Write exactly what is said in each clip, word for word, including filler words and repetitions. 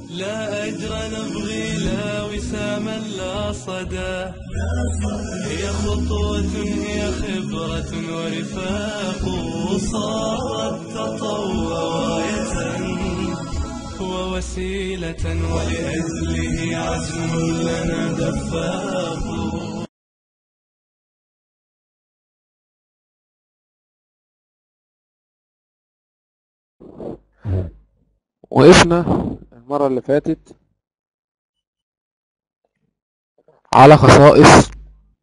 لا أجر نبغي لا وساما لا صدى، هي خطوة هي خبرة ورفاق، صارت تطوع غاية ووسيلة ولأجله عزم لنا دفاق. وقفنا المرة اللي فاتت على خصائص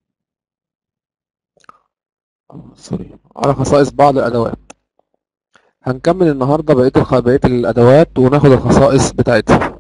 سوري على خصائص بعض الأدوات. هنكمل النهاردة بقية الخ... بقية الأدوات وناخد الخصائص بتاعتها.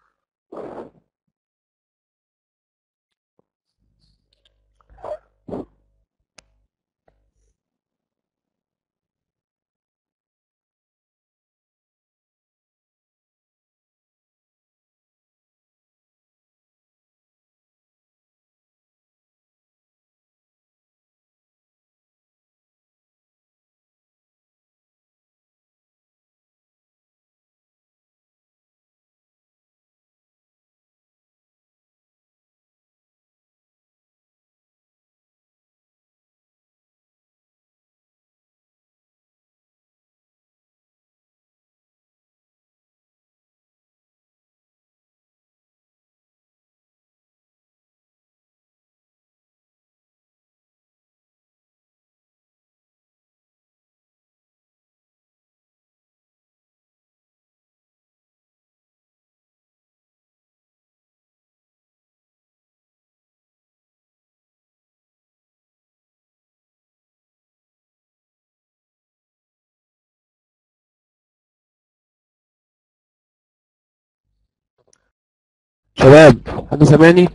شباب، حد سامعني؟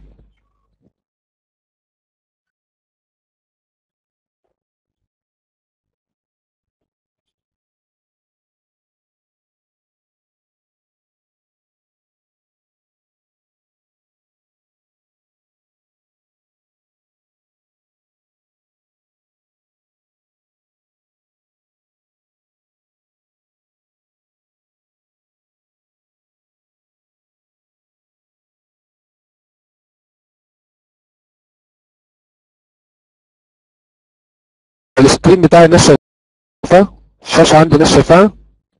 السكرين بتاعي الناس شايفاه؟ الشاشة عندي ناس شايفاها؟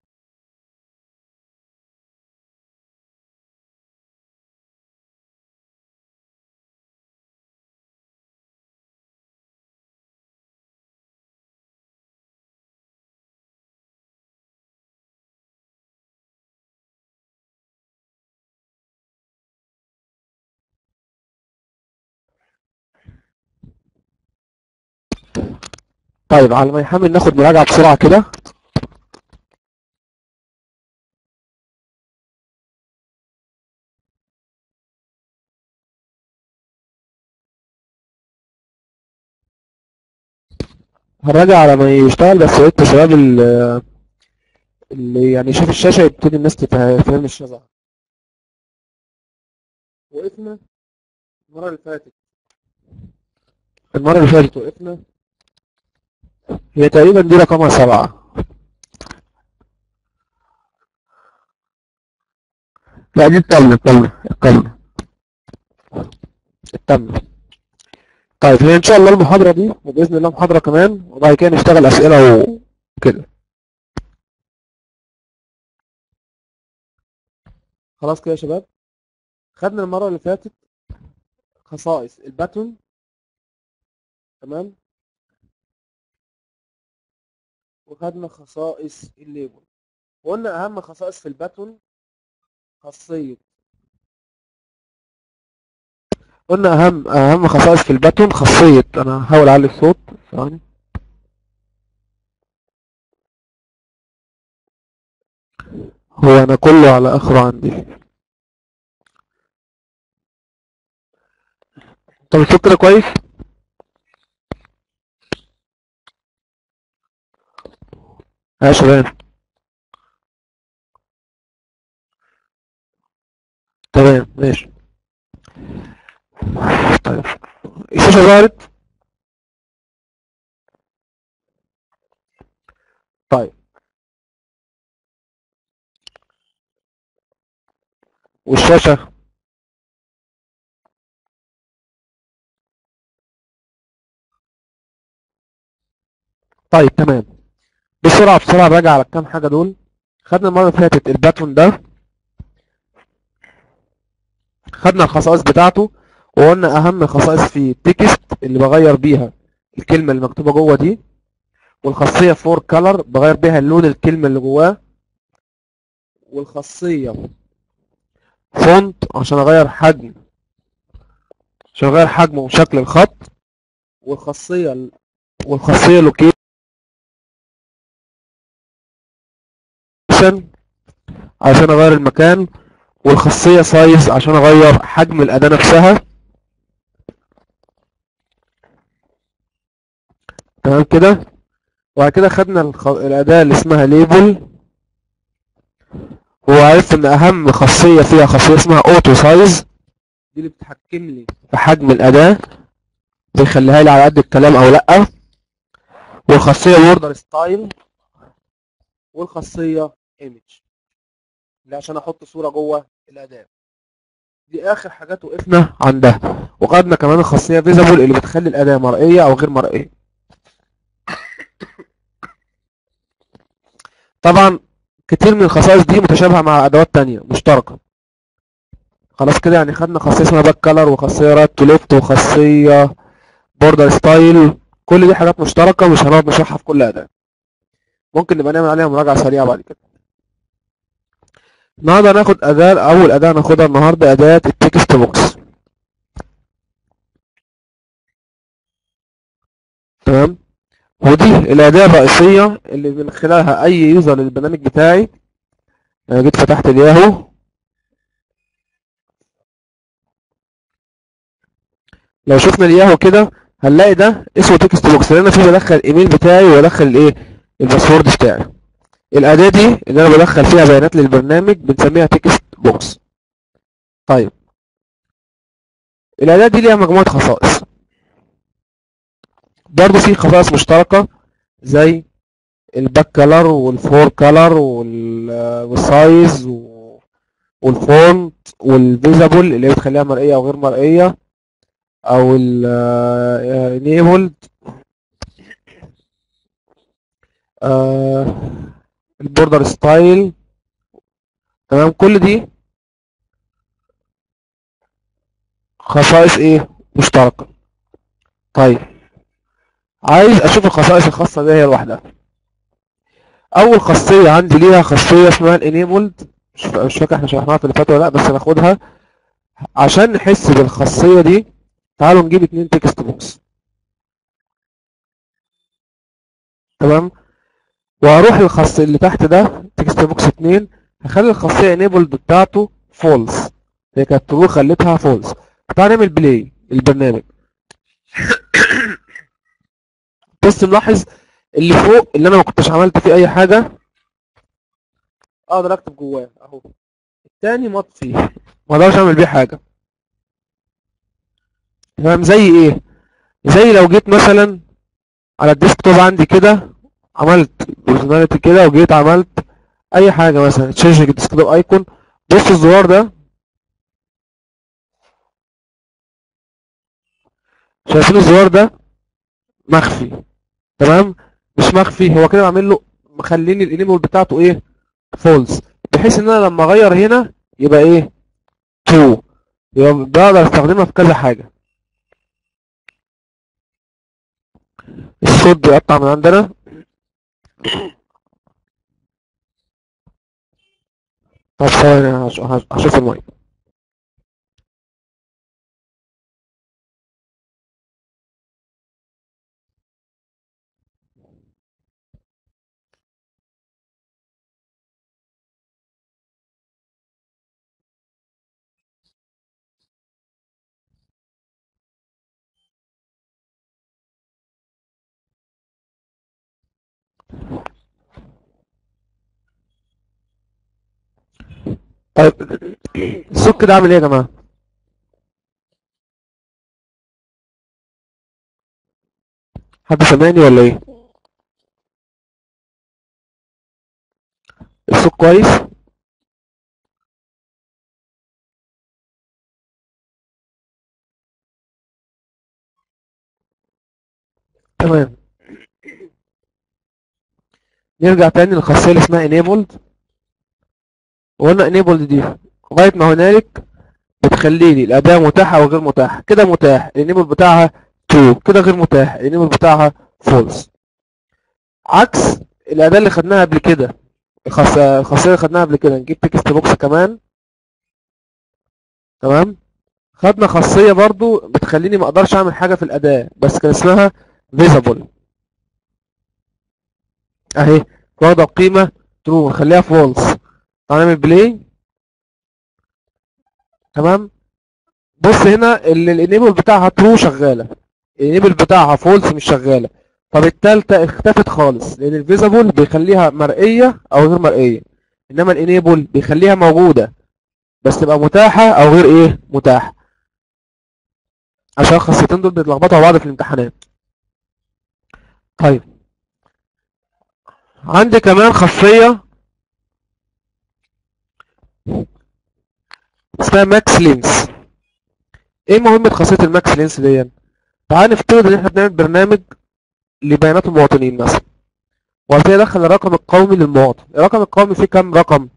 طيب، على ما يحمل ناخد مراجعة بسرعة كده. هنراجع على ما يشتغل، بس يا ريت الشباب ال- اللي يعني يشوف الشاشة يبتدي الناس تفهم الشاشة. وقفنا المرة اللي فاتت المرة اللي فاتت وقفنا، هي تقريبا دي رقمها سبعة. لا، دي التامنة التامنة التامنة التامنة. طيب، هي إن شاء الله المحاضرة دي وبإذن الله محاضرة كمان، وبعد كده نشتغل أسئلة وكده. خلاص كده يا شباب، خدنا المرة اللي فاتت خصائص الباتون. تمام. وخدنا خصائص الليبل، وقلنا أهم خصائص في الباتون خاصية قلنا أهم أهم خصائص في الباتون خاصية أنا هحاول أعلي الصوت ثواني. هو أنا كله على آخره عندي. طب الصوت كده كويس؟ يا شباب، تمام ماشي. طيب، الشاشة ظهرت. طيب، والشاشة. طيب تمام. بسرعة بسرعة راجع على الكام حاجة دول. خدنا المرة اللي فاتت الباتون ده، خدنا الخصائص بتاعته، وقلنا أهم خصائص فيه التكست اللي بغير بيها الكلمة اللي مكتوبة جوه دي، والخاصية فور كلر بغير بيها اللون الكلمة اللي جواه، والخاصية فونت عشان أغير حجم عشان أغير حجم وشكل الخط، والخاصية والخاصية لوكيشن عشان أغير المكان، والخاصية سايز عشان أغير حجم الأداة نفسها. تمام كده. وبعد كده خدنا الخ... الأداة اللي اسمها ليبل، وعرفت إن أهم خاصية فيها خاصية اسمها أوتو سايز، دي اللي بتحكم لي في حجم الأداة، بيخليها لي على قد الكلام أو لأ. والخاصية بوردر ستايل، والخاصية ايمج اللي عشان أحط صورة جوه الأداة. دي آخر حاجات وقفنا عندها. وخدنا كمان الخاصية فيزابل اللي بتخلي الأداة مرئية أو غير مرئية. طبعا كتير من الخصائص دي متشابهة مع أدوات تانية مشتركة. خلاص كده، يعني خدنا خاصية اسمها باك كلر، وخاصية رايت تو ليفت، وخاصية بوردر ستايل. كل دي حاجات مشتركة، مش هنقعد نشرحها في كل أداة، ممكن نبقى نعمل عليها مراجعة سريعة بعد كده. النهارده هناخد أداة، أول أداة هناخدها النهارده أداة التكست بوكس. تمام. ودي الأداة الرئيسية اللي من خلالها أي يوزر للبرنامج بتاعي. أنا جيت فتحت الياهو، لو شفنا الياهو كده هنلاقي ده اسمه تكست بوكس، لان انا فيه بدخل الايميل بتاعي وادخل الايه الباسورد بتاعي. الاداه دي اللي انا بدخل فيها بيانات للبرنامج بنسميها تكست بوكس. طيب الاداه دي ليها مجموعه خصائص، برضه في خصائص مشتركه زي الباك كلر والفور كلر والسايز والفونت والفيزابل اللي هي بتخليها مرئيه او غير مرئيه، او الانيبلد، البوردر ستايل. تمام. كل دي خصائص ايه مشتركة. طيب عايز اشوف الخصائص الخاصة بيها هي لوحدها. اول خاصية عندي ليها خاصية اسمها الانيبلد، مش فا- مش فاكر احنا شرحناها في اللي فات ولا لا، بس هناخدها عشان نحس بالخاصية دي. تعالوا نجيب اتنين تكست بوكس. تمام. وهروح للخاصية اللي تحت ده تكست بوكس اتنين، هخلي الخاصية انيبلد بتاعته فولس، هي كانت ترو خليتها فولس. تعالى نعمل بلاي البرنامج. بس نلاحظ اللي فوق اللي انا ما كنتش عملت فيه اي حاجة اقدر اكتب جواه اهو، التاني مطفي ما اقدرش اعمل بيه حاجة. تمام. زي ايه؟ زي لو جيت مثلا على الديسكتوب عندي كده، عملت بيرسوناليتي كده وجيت عملت اي حاجة مثلا تشينج الديسكتوب ايكون، بص الزرار ده، شايفين الزرار ده مخفي. تمام. مش مخفي، هو كده بعمل له مخليني الانيبل بتاعته ايه فولس، بحيث ان انا لما اغير هنا يبقى ايه ترو، يبقى بقدر استخدمها في كذا حاجة. الصوت بيقطع من عندنا. طب ثواني هش- هش- هشوف المايك. طيب الصوت كده عامل ايه يا جماعة؟ حد سامعني ولا ايه؟ الصوت كويس؟ تمام. نرجع تاني للخاصية اللي اسمها enabled. وقلنا enabled دي لغاية ما هنالك بتخلي لي الأداة متاحة أو غير متاحة. كده متاح، الانيبل بتاعها true. كده غير متاح، الانيبل بتاعها false. عكس الأداة اللي خدناها قبل كده، الخاصية الخاصية اللي خدناها قبل كده. نجيب تكست بوكس كمان. تمام. خدنا خاصية برضو بتخليني ما اقدرش اعمل حاجة في الأداة، بس كان اسمها visible. اهي واخدة قيمة true، نخليها false. تعالى نعمل بلاي. تمام. بص هنا الانيبل بتاعها true شغالة، الانيبل بتاعها false مش شغالة. طب التالتة اختفت خالص، لان الفيزابل بيخليها مرئية او غير مرئية، انما الانيبل بيخليها موجودة بس تبقى متاحة او غير ايه متاحة، عشان الخاصيتين دول بيتلخبطوا مع بعض في الامتحانات. طيب عندي كمان خاصية اسمها ماكس لينس. ايه مهمة خاصية الماكس لينس دي؟ تعال نفترض ان احنا بنعمل برنامج لبيانات المواطنين مثلا، وهبتدي ادخل الرقم القومي للمواطن. الرقم القومي فيه كام رقم؟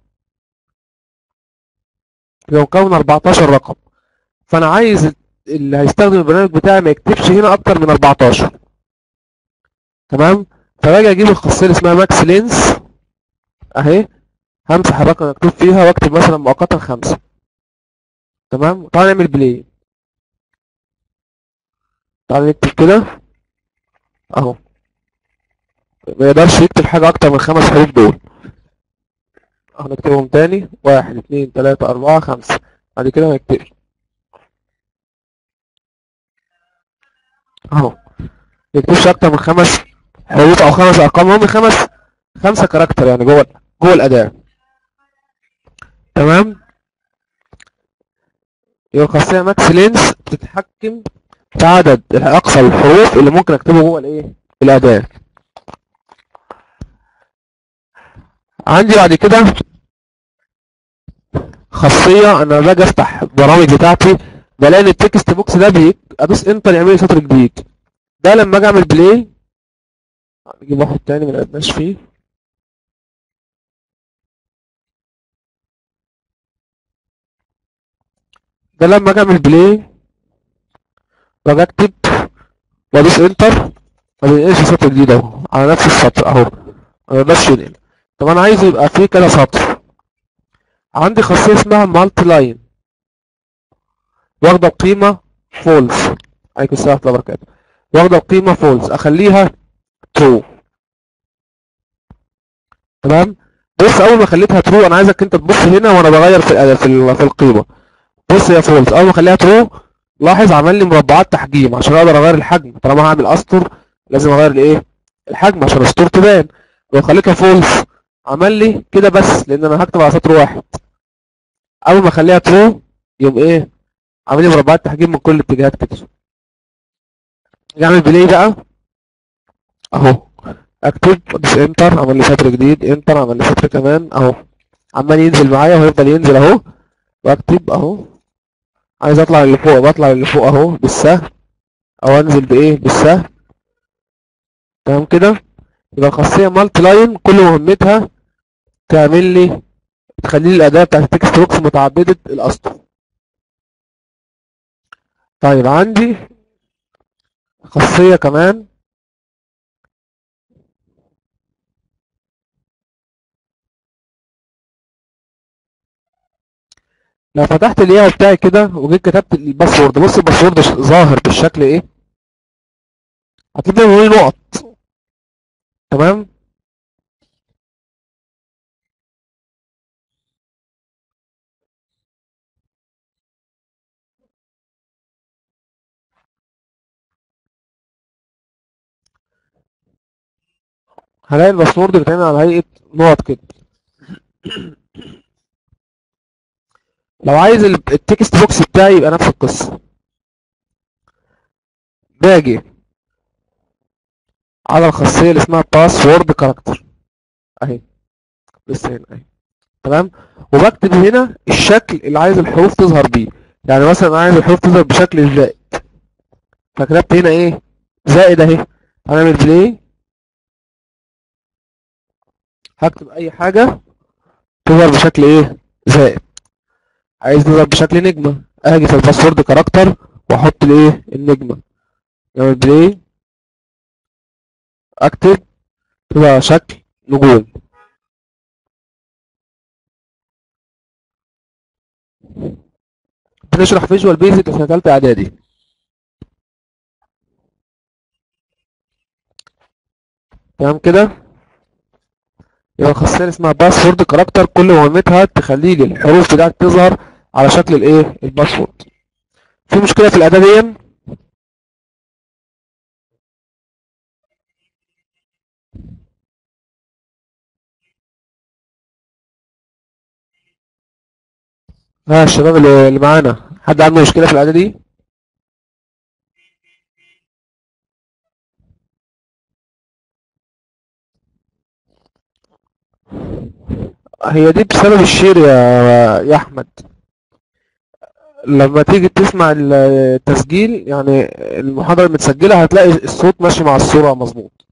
يبقى مكون أربعتاشر رقم. فانا عايز اللي هيستخدم البرنامج بتاعي ما يكتبش هنا اكتر من أربعتاشر. تمام. فباجي اجيب الخاصيه اللي اسمها ماكس لينس اهي، همسح الرقم المكتوب فيها واكتب مثلا مؤقتا خمسة. تمام. تعالى نعمل بلاي. تعالى نكتب كده اهو، ما يقدرش يكتب حاجه اكتر من خمس حروف دول. اهو نكتبهم تاني، واحد اتنين تلاتة اربعة خمسة. بعد كده ما يكتبش اهو، ما يكتبش اكتر من خمس حروف او خمس ارقام، هم خمس خمسة كاركتر يعني جوه جوه الاداة. تمام. يبقى الخاصيه ماكس لينس بتتحكم في عدد اقصى الحروف اللي ممكن اكتبه جوه الايه الاداة. عندي بعد كده خاصيه انا باجي افتح البرامج بتاعتي بلاقي ان التكست بوكس ده بي ادوس انتر يعمل لي سطر جديد. ده لما اجي اعمل بلاي، نجيب واحد تاني ما لقيناش فيه. ده لما اجي اعمل بلاي باجي اكتب وادوس انتر، ما بينقلش سطر جديد اهو على نفس السطر اهو، ما يقدرش ينقل. طب انا عايز يبقى فيه كده سطر. عندي خاصيه اسمها مالتي لاين، واخده قيمه فولس. عليكم السلام ورحمه الله وبركاته. واخده قيمه فولس، اخليها ترو. تمام. بص اول ما خليتها ترو، انا عايزك انت تبص هنا وانا بغير في في في القيمه. بص يا فولس، اول ما اخليها ترو لاحظ عمل لي مربعات تحجيم عشان اقدر اغير الحجم. طالما هعمل اسطر لازم اغير الايه الحجم عشان الاسطور تبان. لو خليتها فولس عمل لي كده بس، لان انا هكتب على سطر واحد. اول ما اخليها ترو يوم ايه عامل لي مربعات تحجيم من كل الاتجاهات كده. اعمل بلاي بقى اهو، اكتب ادوس انتر عمل لي سطر جديد، انتر عمل لي سطر كمان اهو، عمال ينزل معايا وهيفضل ينزل اهو. واكتب اهو، عايز اطلع اللي فوق بطلع اللي فوق اهو بالسهم، او انزل بايه بالسهم. تمام كده. يبقى الخاصيه مالتي لاين كل مهمتها تعمل لي تخلي لي الاداه بتاعت التكست بوكس متعدده الاسطر. طيب عندي خاصيه كمان لو فتحت الياهو بتاعي كده وجيت كتبت الباسورد، بص الباسورد ظاهر بالشكل ايه، هتلاقي بيقول لي نقط. تمام. هلاقي الباسورد بيتعمل على هيئه نقط كده. لو عايز التكست بوكس بتاعي يبقى نفس القصه، باجي على الخاصيه اللي اسمها باسورد كاركتر اهي، لسه هنا اهي. تمام. وبكتب هنا الشكل اللي عايز الحروف تظهر بيه. يعني مثلا انا عايز الحروف تظهر بشكل الزائد، فكتبت هنا ايه زائد اهي. هنعمل بلاي، هكتب اي حاجة تظهر بشكل ايه؟ زائد. عايز تظهر بشكل نجمة، اجي في الباسورد كاركتر واحط الايه؟ النجمة. نعمل بلاي، اكتب تظهر شكل نجوم. بنشرح فيجوال بيزك في سنة تالتة اعدادي. تمام كده. يبقى الخاصية اللي اسمها باسورد كاركتر كل مهمتها تخلي لي الحروف بتاعتي تظهر على شكل الايه؟ الباسورد. في مشكلة في الأداة دي؟ ها الشباب اللي اللي معانا، حد عنده مشكلة في الأداة دي؟ هي دي بسبب الشير يا يا أحمد. لما تيجي تسمع التسجيل، يعني المحاضرة المتسجلة، هتلاقي الصوت ماشي مع الصورة مظبوط.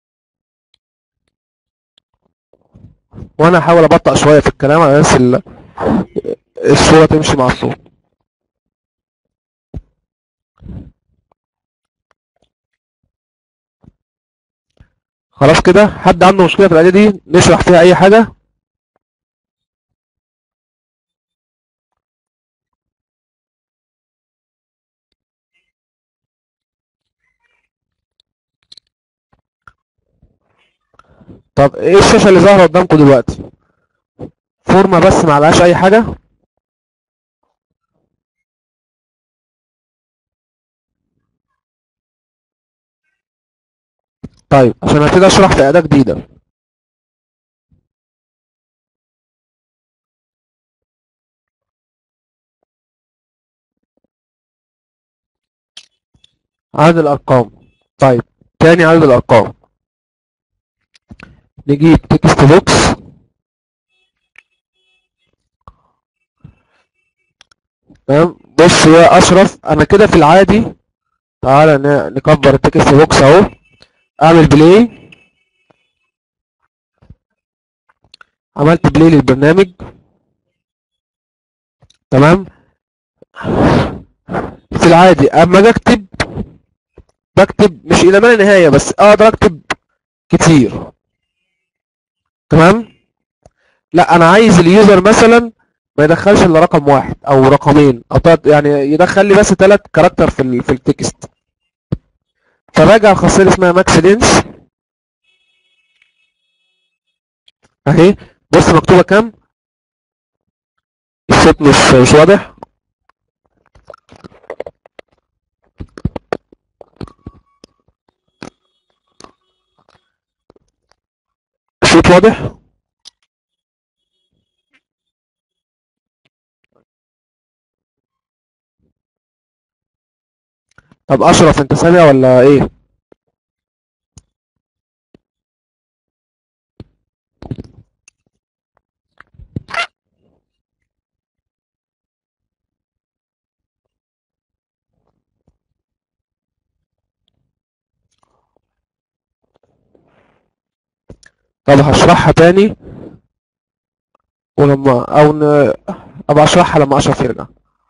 وأنا هحاول أبطأ شوية في الكلام على أساس ال- الصورة تمشي مع الصوت. خلاص كده، حد عنده مشكلة في الأداة دي نشرح فيها أي حاجة؟ طب إيه الشاشة اللي ظاهرة قدامكم دلوقتي؟ فورمة بس، معلهاش أي حاجة؟ طيب عشان هبتدي أشرح في أداة جديدة. عدد الأرقام. طيب، تاني عدد الأرقام. نجيب تكست بوكس. تمام، بص يا أشرف، أنا كده في العادي. تعالى ن- نكبر التكست بوكس أهو. أعمل بلاي. عملت بلاي للبرنامج. تمام. في العادي أما أجي أكتب، بكتب مش إلى ما لا نهاية، بس أقدر أكتب كتير. تمام. لا، أنا عايز اليوزر مثلا ما يدخلش إلا رقم واحد أو رقمين أو تلات، يعني يدخل لي بس تلات كاركتر في ال في التكست. فراجع الخاصية اللي اسمها ماكس لينس أهي. بص مكتوبة كام؟ الصوت مش مش واضح. الصوت واضح. طب أشرف أنت سامع ولا إيه؟ طب هشرحها تاني، ولما أو ن... أبقى أشرحها لما أشرف يرجع.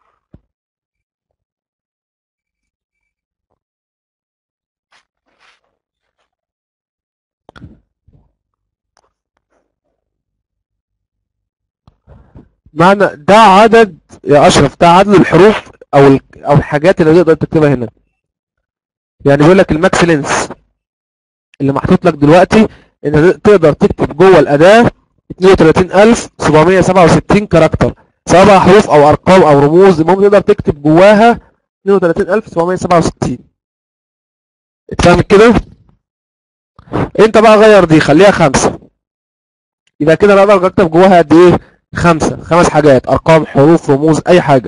معنى ده عدد يا أشرف، ده عدد الحروف أو ال... أو الحاجات اللي تقدر تكتبها هنا. يعني بيقول لك الماكس لينس اللي محطوط لك دلوقتي، أنت تقدر تكتب جوه الأداة اتنين وتلاتين ألف وسبعمية وسبعة وستين كاركتر، سواء بقى حروف أو أرقام أو رموز. المهم تقدر تكتب جواها اتنين وتلاتين ألف وسبعمية وسبعة وستين. اتفهم كده؟ أنت بقى غير دي، خليها خمسة. يبقى كده أنا اقدر اكتب جواها قد ايه؟ خمسة، خمس حاجات، ارقام، حروف، رموز، اي حاجة.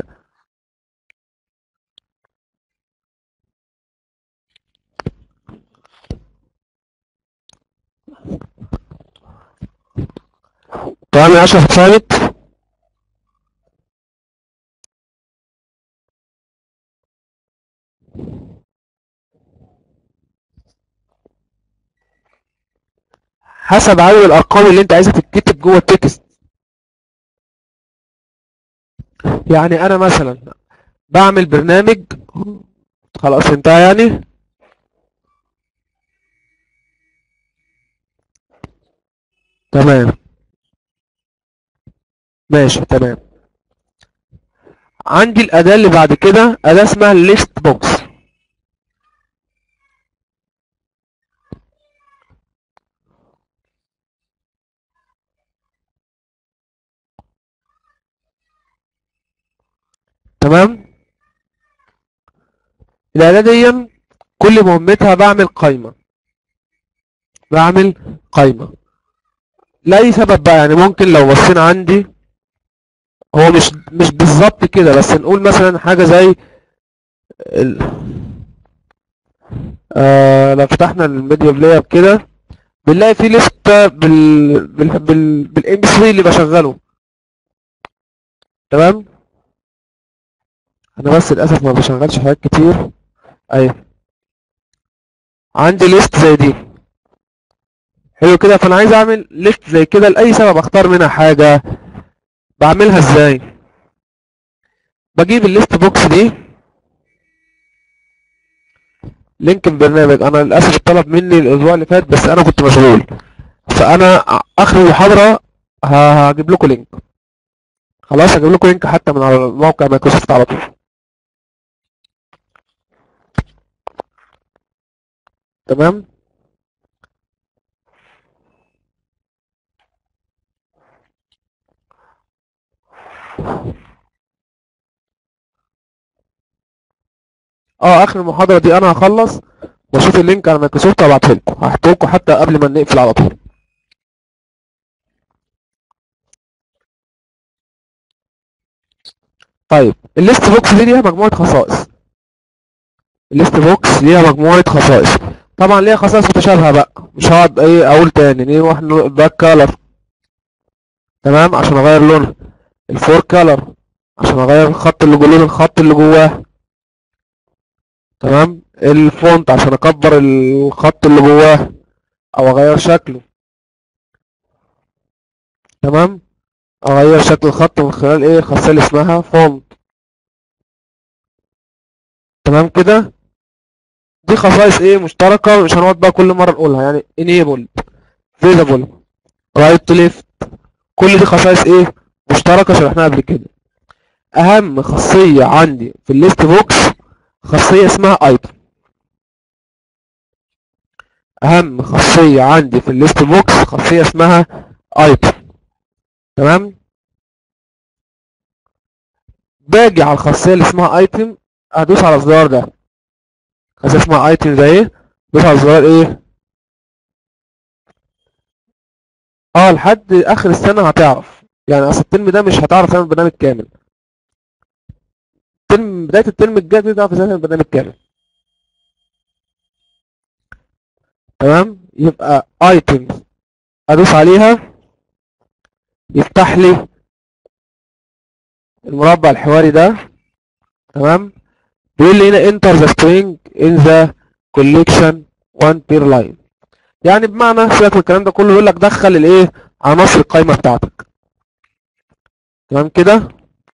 تمام يا اشرف، اتفهمت؟ حسب عدد الارقام اللي انت عايزها تتكتب جوه التكست. يعني انا مثلا بعمل برنامج، خلاص انتهى يعني. تمام، ماشي تمام. عندي الاداة اللي بعد كده اداة اسمها list box. تمام. الاداة دي كل مهمتها بعمل قائمة، بعمل قائمة لأي سبب بقى. يعني ممكن لو بصينا عندي، هو مش مش بالظبط كده، بس نقول مثلا حاجة زي ال... آه لو فتحنا الميديا بلاير كده بنلاقي فيه لستة بال بال بال بالام بي ثلاثة اللي بشغله. تمام. انا بس للاسف ما بشغلش حاجات كتير. ايوه، عندي ليست زي دي. حلو كده، فانا عايز اعمل ليست زي كده لاي سبب، اختار منها حاجة. بعملها ازاي؟ بجيب الليست بوكس دي، لينك البرنامج. انا للاسف اتطلب مني الاسبوع اللي فات بس انا كنت مشغول، فانا اخر المحاضرة ه- هجيب لكم لينك. خلاص هجيب لكم لينك حتى من على موقع مايكروسوفت على طول. تمام. اه اخر المحاضرة دي انا هخلص واشوف اللينك على مايكروسوفت وابعته لكم، هحطه لكم حتى قبل ما نقفل على طول. طيب الليست بوكس دي ليها مجموعة خصائص. الليست بوكس ليها مجموعة خصائص، طبعا ليها خصائص متشابهة بقى، مش هقعد ايه اقول تاني. نروح باك كالر، تمام، عشان اغير لونها. الفور كالر عشان اغير الخط اللي جوه لون الخط اللي جواه. تمام. الفونت عشان اكبر الخط اللي جواه او اغير شكله. تمام. اغير شكل الخط من خلال ايه الخاصية اللي اسمها فونت. تمام كده. دي خصائص ايه مشتركة، مش هنقعد بقى كل مرة نقولها. يعني enable، visible، right to left، كل دي خصائص ايه مشتركة شرحناها قبل كده. اهم خاصية عندي في الليست بوكس خاصية اسمها ايتم. اهم خاصية عندي في الليست بوكس خاصية اسمها ايتم. تمام. باجي على الخاصية اللي اسمها ايتم، ادوس على الزرار ده، خاصية اسمها ايتم ده ايه، دوس على الزرار ايه. اه لحد اخر السنة هتعرف، يعني اصل الترم ده مش هتعرف تعمل برنامج كامل. الترم بداية الترم الجاي دي تعرف ازاي تعمل برنامج كامل. تمام. يبقى ايتم ادوس عليها يفتح لي المربع الحواري ده. تمام. بيقول لي هنا enter the string in the collection one per line. يعني بمعنى سيبك من الكلام ده كله، يقول لك دخل الايه عناصر القائمه بتاعتك. تمام كده.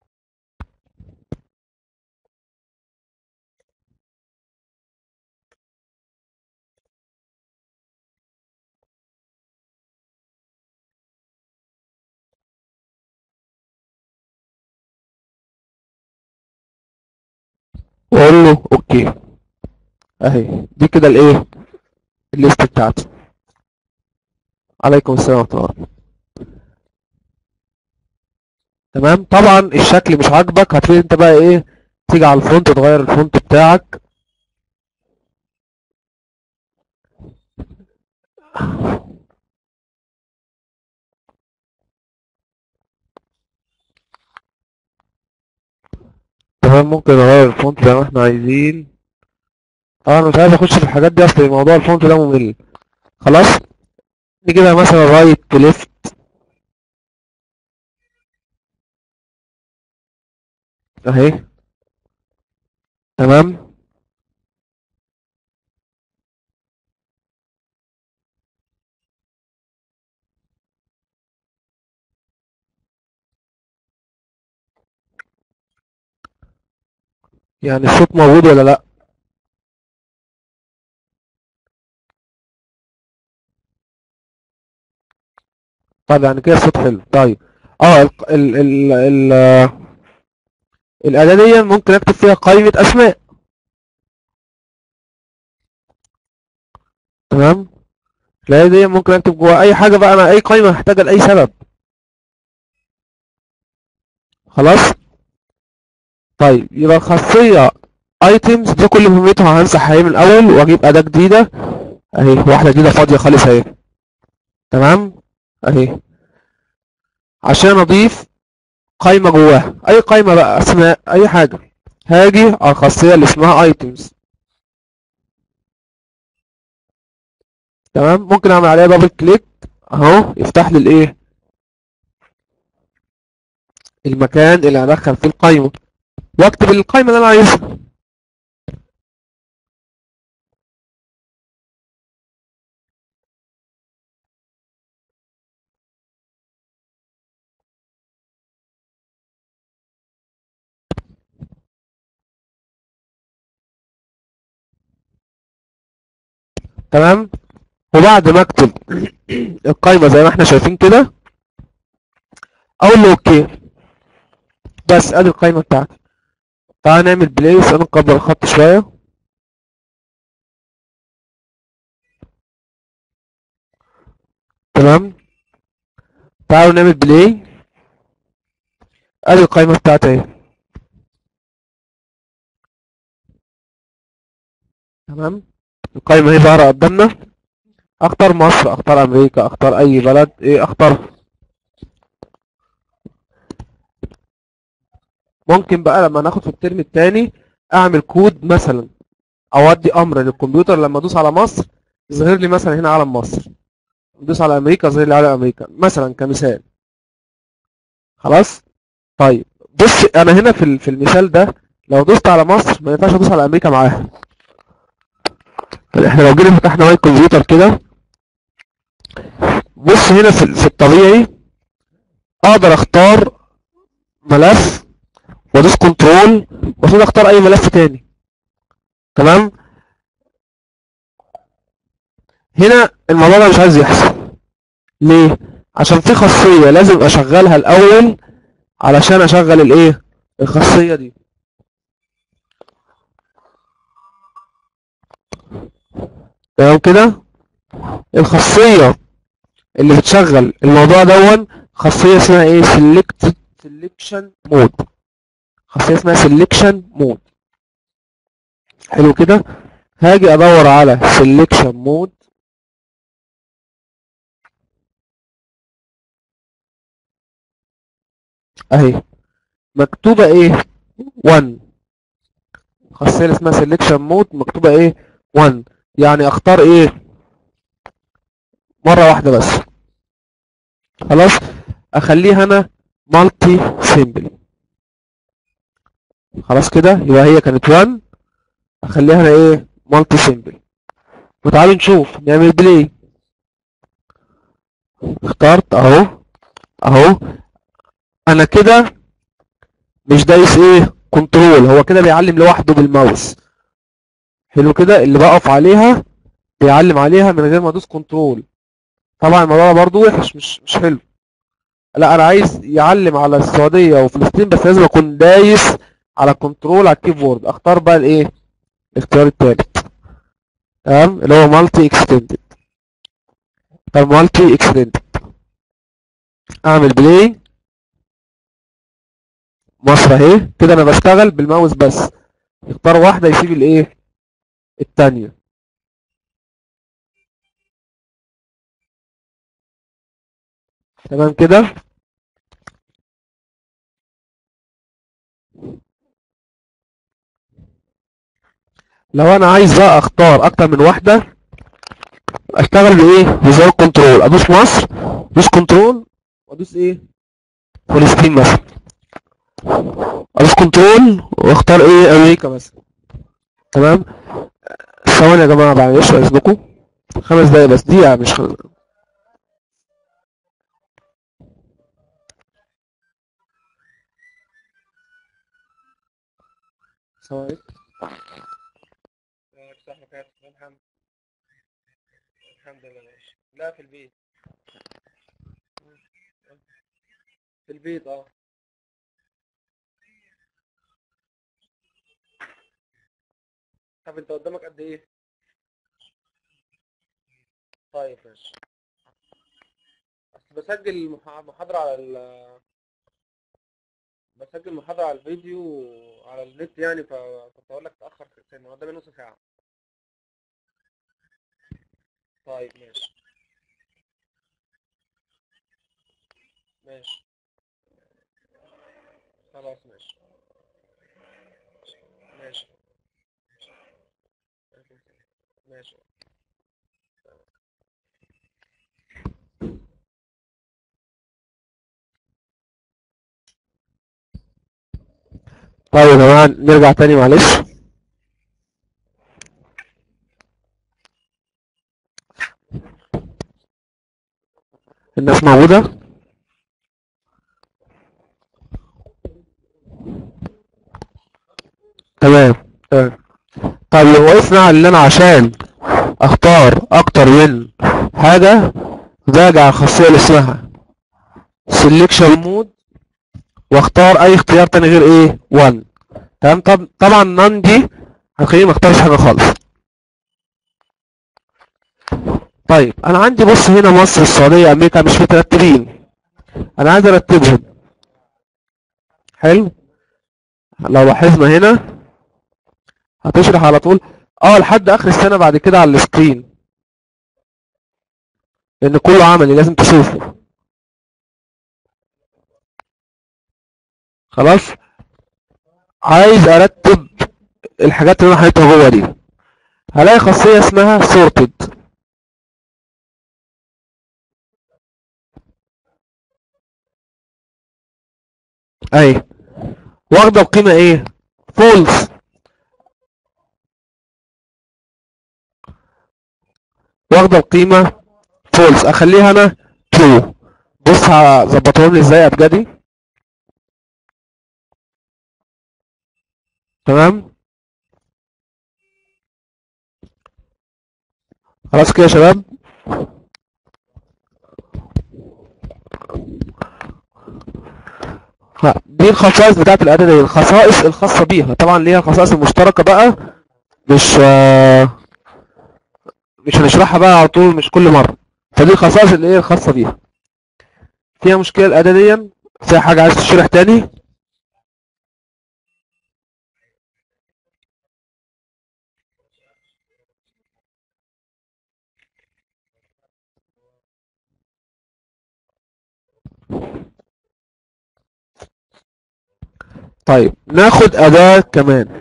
واقول له اوكي. اهي دي كده الايه الليست بتاعتي. عليكم السلام ورحمه الله. تمام. طبعا الشكل مش عاجبك، هتبتدي انت بقى ايه تيجي على الفونت تغير الفونت بتاعك. تمام. ممكن نغير الفونت زي ما احنا عايزين. طبعا مش عايز اخش في الحاجات دي، اصل موضوع الفونت ده ممل. خلاص. نيجي بقى مثلا رايت تو ليفت. اهي. تمام. يعني الصوت موجود ولا لا؟ طب يعني كده الصوت حلو. طيب اه ال ال ال ال الأداة دي ممكن اكتب فيها قائمة اسماء. تمام. الأداة دي ممكن اكتب جواها اي حاجة بقى، انا اي قائمة محتاجة لاي سبب. خلاص. طيب يبقى الخاصية items دي كل مهمتها همسح اهي من الاول واجيب أداة جديدة اهي، واحدة جديدة فاضية خالص اهي. تمام اهي، عشان اضيف قايمة جواها اي قايمة بقى، اسماء اي حاجة. هاجي على الخاصية اللي اسمها items. تمام. ممكن اعمل عليها دبل كليك اهو، يفتح لي الايه، المكان اللي هدخل فيه القايمة، واكتب القايمة اللي انا عايزها. تمام. وبعد ما اكتب القايمة زي ما احنا شايفين كده، اقول له اوكي. بس ادي القايمة بتاعتي. تعالى نعمل بليس، انا نكبر الخط شوية. تمام. تعالوا نعمل بلاي. ادي القايمة بتاعتي اهي. تمام. القايمة اهي ظاهرة قدامنا. اختار مصر، اختار امريكا، اختار اي بلد ايه اختار. ممكن بقى لما ناخد في الترم التاني اعمل كود مثلا، او ادي امر للكمبيوتر لما ادوس على مصر يظهر لي مثلا هنا علم مصر، ادوس على امريكا يظهر لي علم امريكا مثلا كمثال. خلاص. طيب بص، انا هنا في ال- في المثال ده لو دوست على مصر ما ينفعش ادوس على امريكا معاها. احنا لو جينا فتحنا ماي كمبيوتر كده، بص هنا في في الطبيعي اقدر اختار ملف وادوس كنترول وابتدي اختار اي ملف تاني. تمام. هنا الموضوع ده مش عايز يحصل. ليه؟ عشان في خاصية لازم اشغلها الاول علشان اشغل الايه، الخاصية دي. تمام كده. الخاصية اللي بتشغل الموضوع دون خاصية اسمها ايه، select selection mode. خاصية اسمها selection mode. حلو كده. هاجي ادور على selection mode اهي، مكتوبة ايه، واحد. خاصية اللي اسمها selection mode مكتوبة ايه، واحد. يعني اختار ايه، مرة واحدة بس. خلاص. اخليها انا multi symbol. خلاص كده يبقى هي كانت واحد، اخليها انا ايه، multi symbol. وتعالوا نشوف نعمل بلاي. اخترت اهو، اهو. انا كده مش دايس ايه كنترول، هو كده بيعلم لوحده بالماوس. حلو كده، اللي بقف عليها بيعلم عليها من غير ما ادوس كنترول. طبعا الموضوع ده برضه وحش، مش مش حلو. لا انا عايز يعلم على السعوديه وفلسطين، بس لازم اكون دايس على كنترول على الكيبورد. اختار بقى الايه، الاختيار التالت. تمام، اللي هو مالتي اكستندد. طب مالتي اكستندد، اعمل بلاي. مصر اهي كده، انا بشتغل بالماوس بس. يختار واحده يسيب الايه، التانية. تمام كده. لو انا عايز بقى اختار اكتر من واحده، اشتغل بايه، بزر كنترول، ادوس مصر، ادوس كنترول، وادوس ايه، فلسطين مثلا. ادوس كنترول واختار ايه، امريكا مثلا. تمام. ثواني يا جماعه معلش اذنكم، خمس دقايق بس، دقيقه مش خمس. السلام عليكم. محمد الحمد لله ماشي. لا في البيت. في البيت اه. طب انت قدامك قد ايه؟ طيب ماشي. اصل بسجل المح- محاضرة على ال بسجل محاضرة على الفيديو على النت يعني، فكنت هقول لك تأخر في السنة قدامي نص ساعة. طيب ماشي ماشي خلاص ماشي ماشي ماشي. طيب يا جماعة نرجع تاني معلش. الناس موجودة؟ تمام تمام. طيب لو وقفنا على اللي انا عشان اختار اكتر من حاجة باجي على الخاصية اللي اسمها selection mode واختار اي اختيار تاني غير ايه واحد. تمام. طب طبعا none دي هتخليني ما اختارش حاجة خالص. طيب انا عندي بص هنا مصر السعودية امريكا مش مترتبين، انا عايز ارتبهم. حلو. لو لاحظنا هنا هتشرح على طول اه لحد اخر السنة بعد كده على السكرين، لان كله عملي لازم تشوفه. خلاص. عايز ارتب الحاجات اللي انا حاططها جوه دي، هلاقي خاصية اسمها sorted. اهي واخدة القيمة ايه false، واخدة القيمة false. اخليها انا true. بص هظبطهم لي ازاي ابجدي. تمام. خلاص كده يا شباب. ها، دي الخصائص بتاعت الاعدادية، الخصائص الخاصة بيها طبعا ليها الخصائص المشتركة بقى، مش آه، مش هنشرحها بقى على طول مش كل مرة. فدي الخصائص اللي هي الخاصة بيها. فيها مشكلة الاعدادية؟ فيها حاجة عايز تشرح تاني؟ طيب ناخد أداة كمان.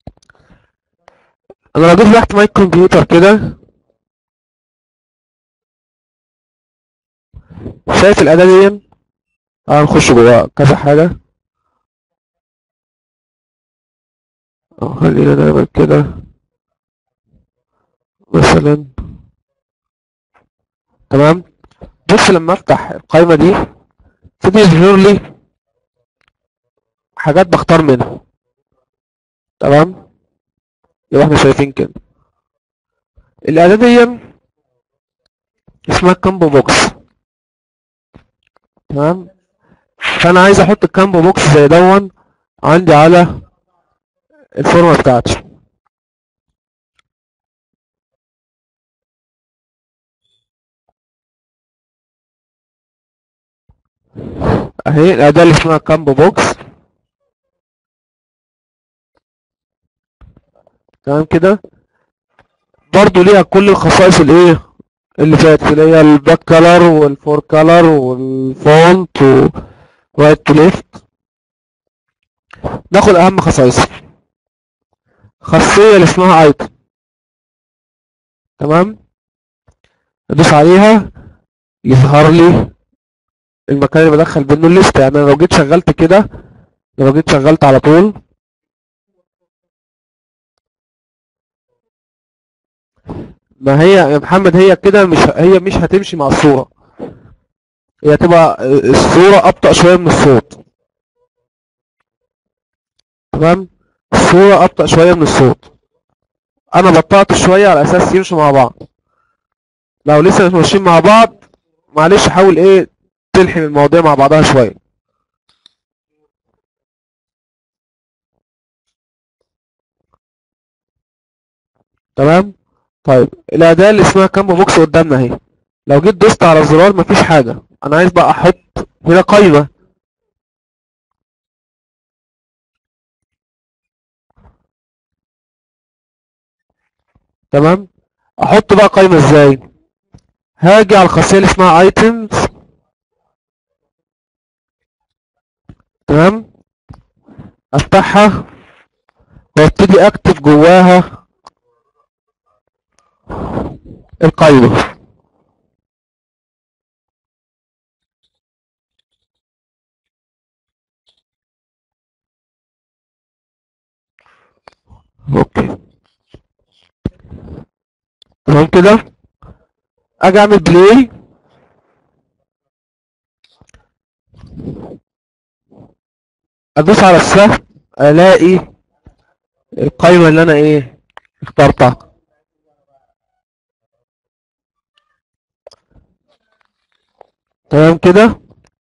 أنا لو جيت تحت ماي كمبيوتر كده، شايف الأداة دي؟ اه نخش جوا كذا حاجة. اه خلينا نعمل كده مثلا. تمام. بص لما افتح القائمة دي تبتدي يظهر لي حاجات بختار منها. تمام. يبقى احنا شايفين كده الأداة دي اسمها كامبو بوكس. تمام. فأنا عايز أحط الكامبو بوكس زي دون عندي على الفورمة بتاعتي. اهي الأداة اللي اسمها كامبو بوكس. تمام كده. برضو ليها كل الخصائص الايه اللي فاتت، اللي هي الباك كلر والفور كلر والفونت ورايت تو ليفت. ناخد اهم خصائص. خاصية اللي اسمها ايكون. تمام. ادوس عليها يظهر لي المكان اللي بدخل منه الليست. يعني انا لو جيت شغلت كده، لو جيت شغلت على طول، ما هي يا محمد هي كده مش هي مش هتمشي مع الصورة، هي تبقى الصورة ابطأ شوية من الصوت. تمام. الصوت الصورة ابطأ شوية من الصوت. انا بطأت شوية على اساس يمشوا مع بعض. لو لسه مش ماشيين مع بعض معلش حاول ايه تلحم المواضيع مع بعضها شوية. تمام. طيب الأداة اللي اسمها كامبو بوكس قدامنا اهي. لو جيت دوست على الزرار مفيش حاجة. أنا عايز بقى أحط هنا قايمة. تمام. أحط بقى قايمة إزاي؟ هاجي على الخاصية اللي اسمها ايتمز. تمام. أفتحها وابتدي أكتب جواها القايمة. أوكي. تمام كده. أجي أعمل بلاي. أدوس على السهم ألاقي القايمة اللي أنا إيه اخترتها. تمام كده.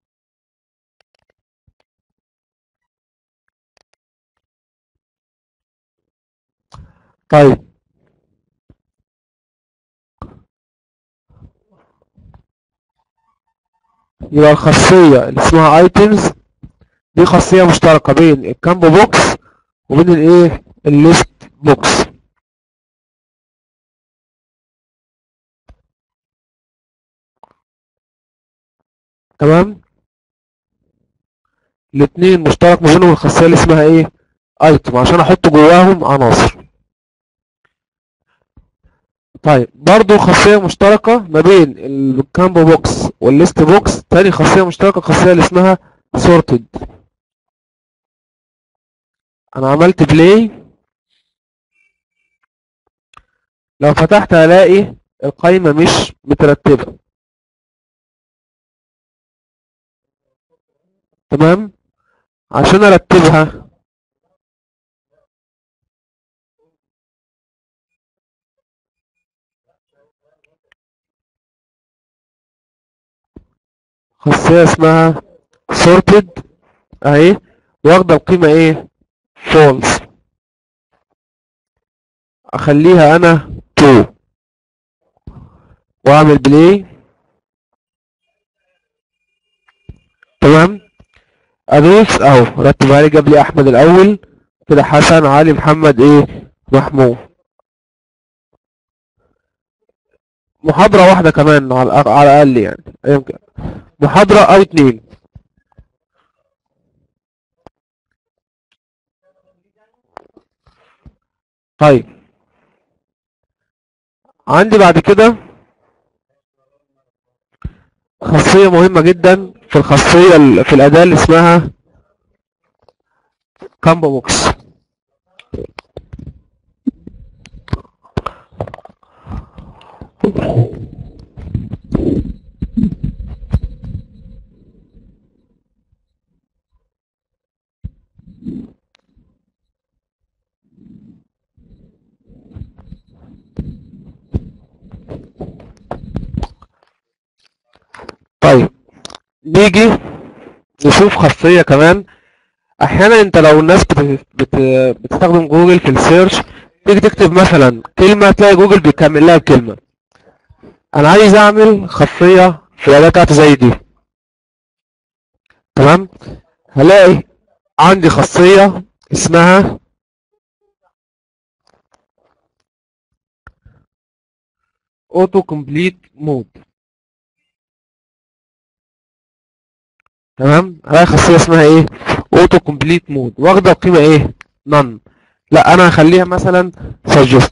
طيب يبقى الخاصية اللي اسمها ايتمز دي خاصية مشتركة بين الكامبو بوكس وبين الايه الليست بوكس. تمام. الاتنين مشترك ما بينهم الخاصية اللي اسمها ايه ايتم عشان احط جواهم عناصر. طيب برضو خاصية مشتركة ما بين الكامبو بوكس والليست بوكس. تاني خاصية مشتركة الخاصية اللي اسمها sorted. انا عملت بلاي. لو فتحت هلاقي القايمة مش مترتبة. تمام. عشان ارتبها خاصية اسمها sorted اهي واخدة القيمة ايه false. اخليها انا true واعمل بلاي. تمام. ادوس اهو رتبها لي جاب لي احمد الاول كده حسن علي محمد ايه محمود. محاضرة واحدة كمان على الأق- على الاقل يعني يمكن محاضرة او اتنين. طيب عندي بعد كده خاصية مهمة جدا في الخاصية ال- في الأداة اللي اسمها كامبو بوكس. طيب نيجي نشوف خاصية كمان. احيانا انت لو الناس بت... بت... بتستخدم جوجل في السيرش تيجي تكتب مثلا كلمة تلاقي جوجل بيكمل لها الكلمة. انا عايز اعمل خاصية في الاداة بتاعتي زي دي. تمام. هلاقي عندي خاصية اسمها اوتو كومبليت مود. تمام. هلاقي خاصية اسمها ايه اوتو كومبليت مود واخدة القيمة ايه none. لا انا هخليها مثلا suggest.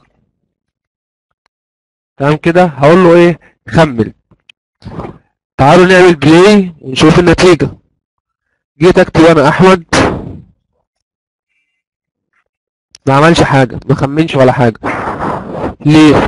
تمام كده. هقول له ايه خمل. تعالوا نعمل بلاي ونشوف النتيجة. جيت اكتب انا احمد ما عملش حاجة ما خمنش ولا حاجة. ليه؟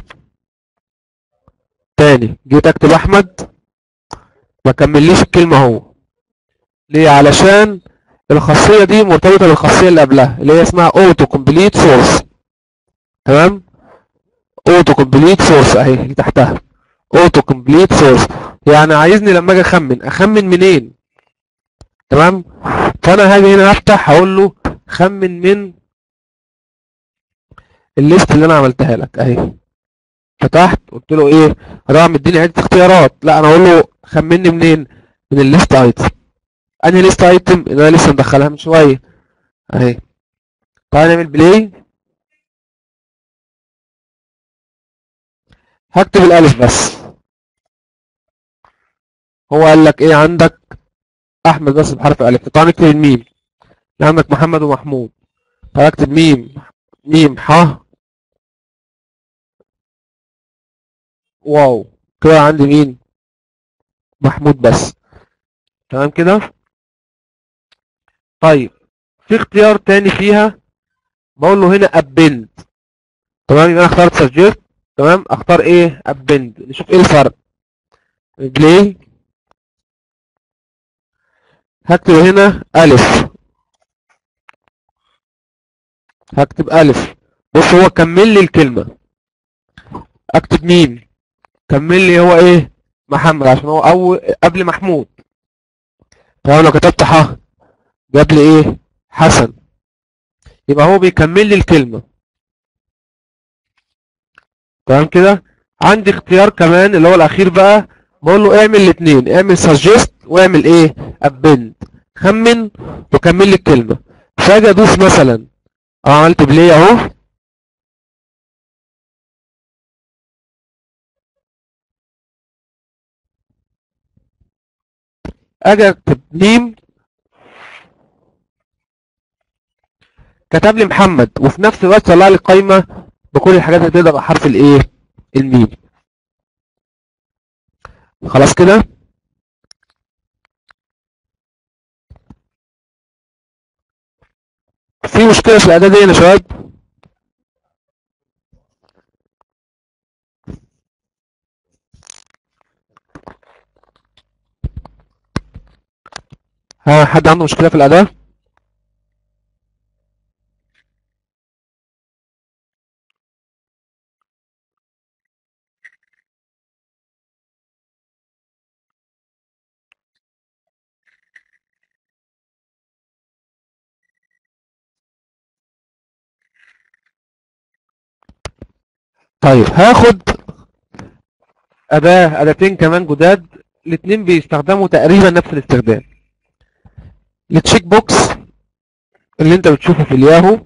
تاني جيت اكتب احمد ما كمليش الكلمة هو. ليه؟ علشان الخاصية دي مرتبطة بالخاصية اللي قبلها اللي هي اسمها اوتو كومبليت سورس. تمام، اوتو كومبليت سورس اهي اللي تحتها اوتو كومبليت سورس، يعني عايزني لما اجي اخمن اخمن منين. تمام، فانا هاجي هنا افتح هقول له خمن من الليست اللي انا عملتها لك اهي. فتحت قلت له ايه، طبعا مديني عده اختيارات، لا انا اقول له خمني منين، من الليست ايتم. انهي ليست ايتم اللي انا لسه مدخلها من شويه اهي. تعالى نعمل بلاي. هكتب الالف بس، هو قال لك ايه عندك احمد بس بحرف الف. تعالى نكتب الميم، عندك محمد ومحمود. تعالى اكتب ميم، ميم ح واو. كده عندي مين، محمود بس. تمام كده. طيب في اختيار تاني فيها، بقول له هنا ابند. تمام، يبقى انا اخترت سجلت. تمام، اختار ايه ابند، نشوف ايه الفرق. بلاي، هكتب هنا الف، هكتب الف. بص هو كمل لي الكلمه. اكتب ميم، كمل لي هو ايه محمد عشان هو اول قبل محمود. تمام، لو كتبت ح جاب لي ايه حسن، يبقى هو بيكمل لي الكلمه. تمام كده. عندي اختيار كمان اللي هو الاخير بقى، بقول له اعمل الاثنين، اعمل سجست واعمل ايه ابند، خمن وكمل لي الكلمه. فاجي ادوس مثلا، اه عملت بلاي اهو. اجي اكتب ميم، كتب لي محمد، وفي نفس الوقت طلع لي قائمه بكل الحاجات اللي تقدر بحرف الايه الميم. خلاص كده. في مشكله في الاداه دي يا شباب؟ ها، حد عنده مشكله في الاداه؟ طيب هاخد اداه اداتين كمان جداد، الاثنين بيستخدموا تقريبا نفس الاستخدام. التشيك بوكس اللي انت بتشوفه في الياهو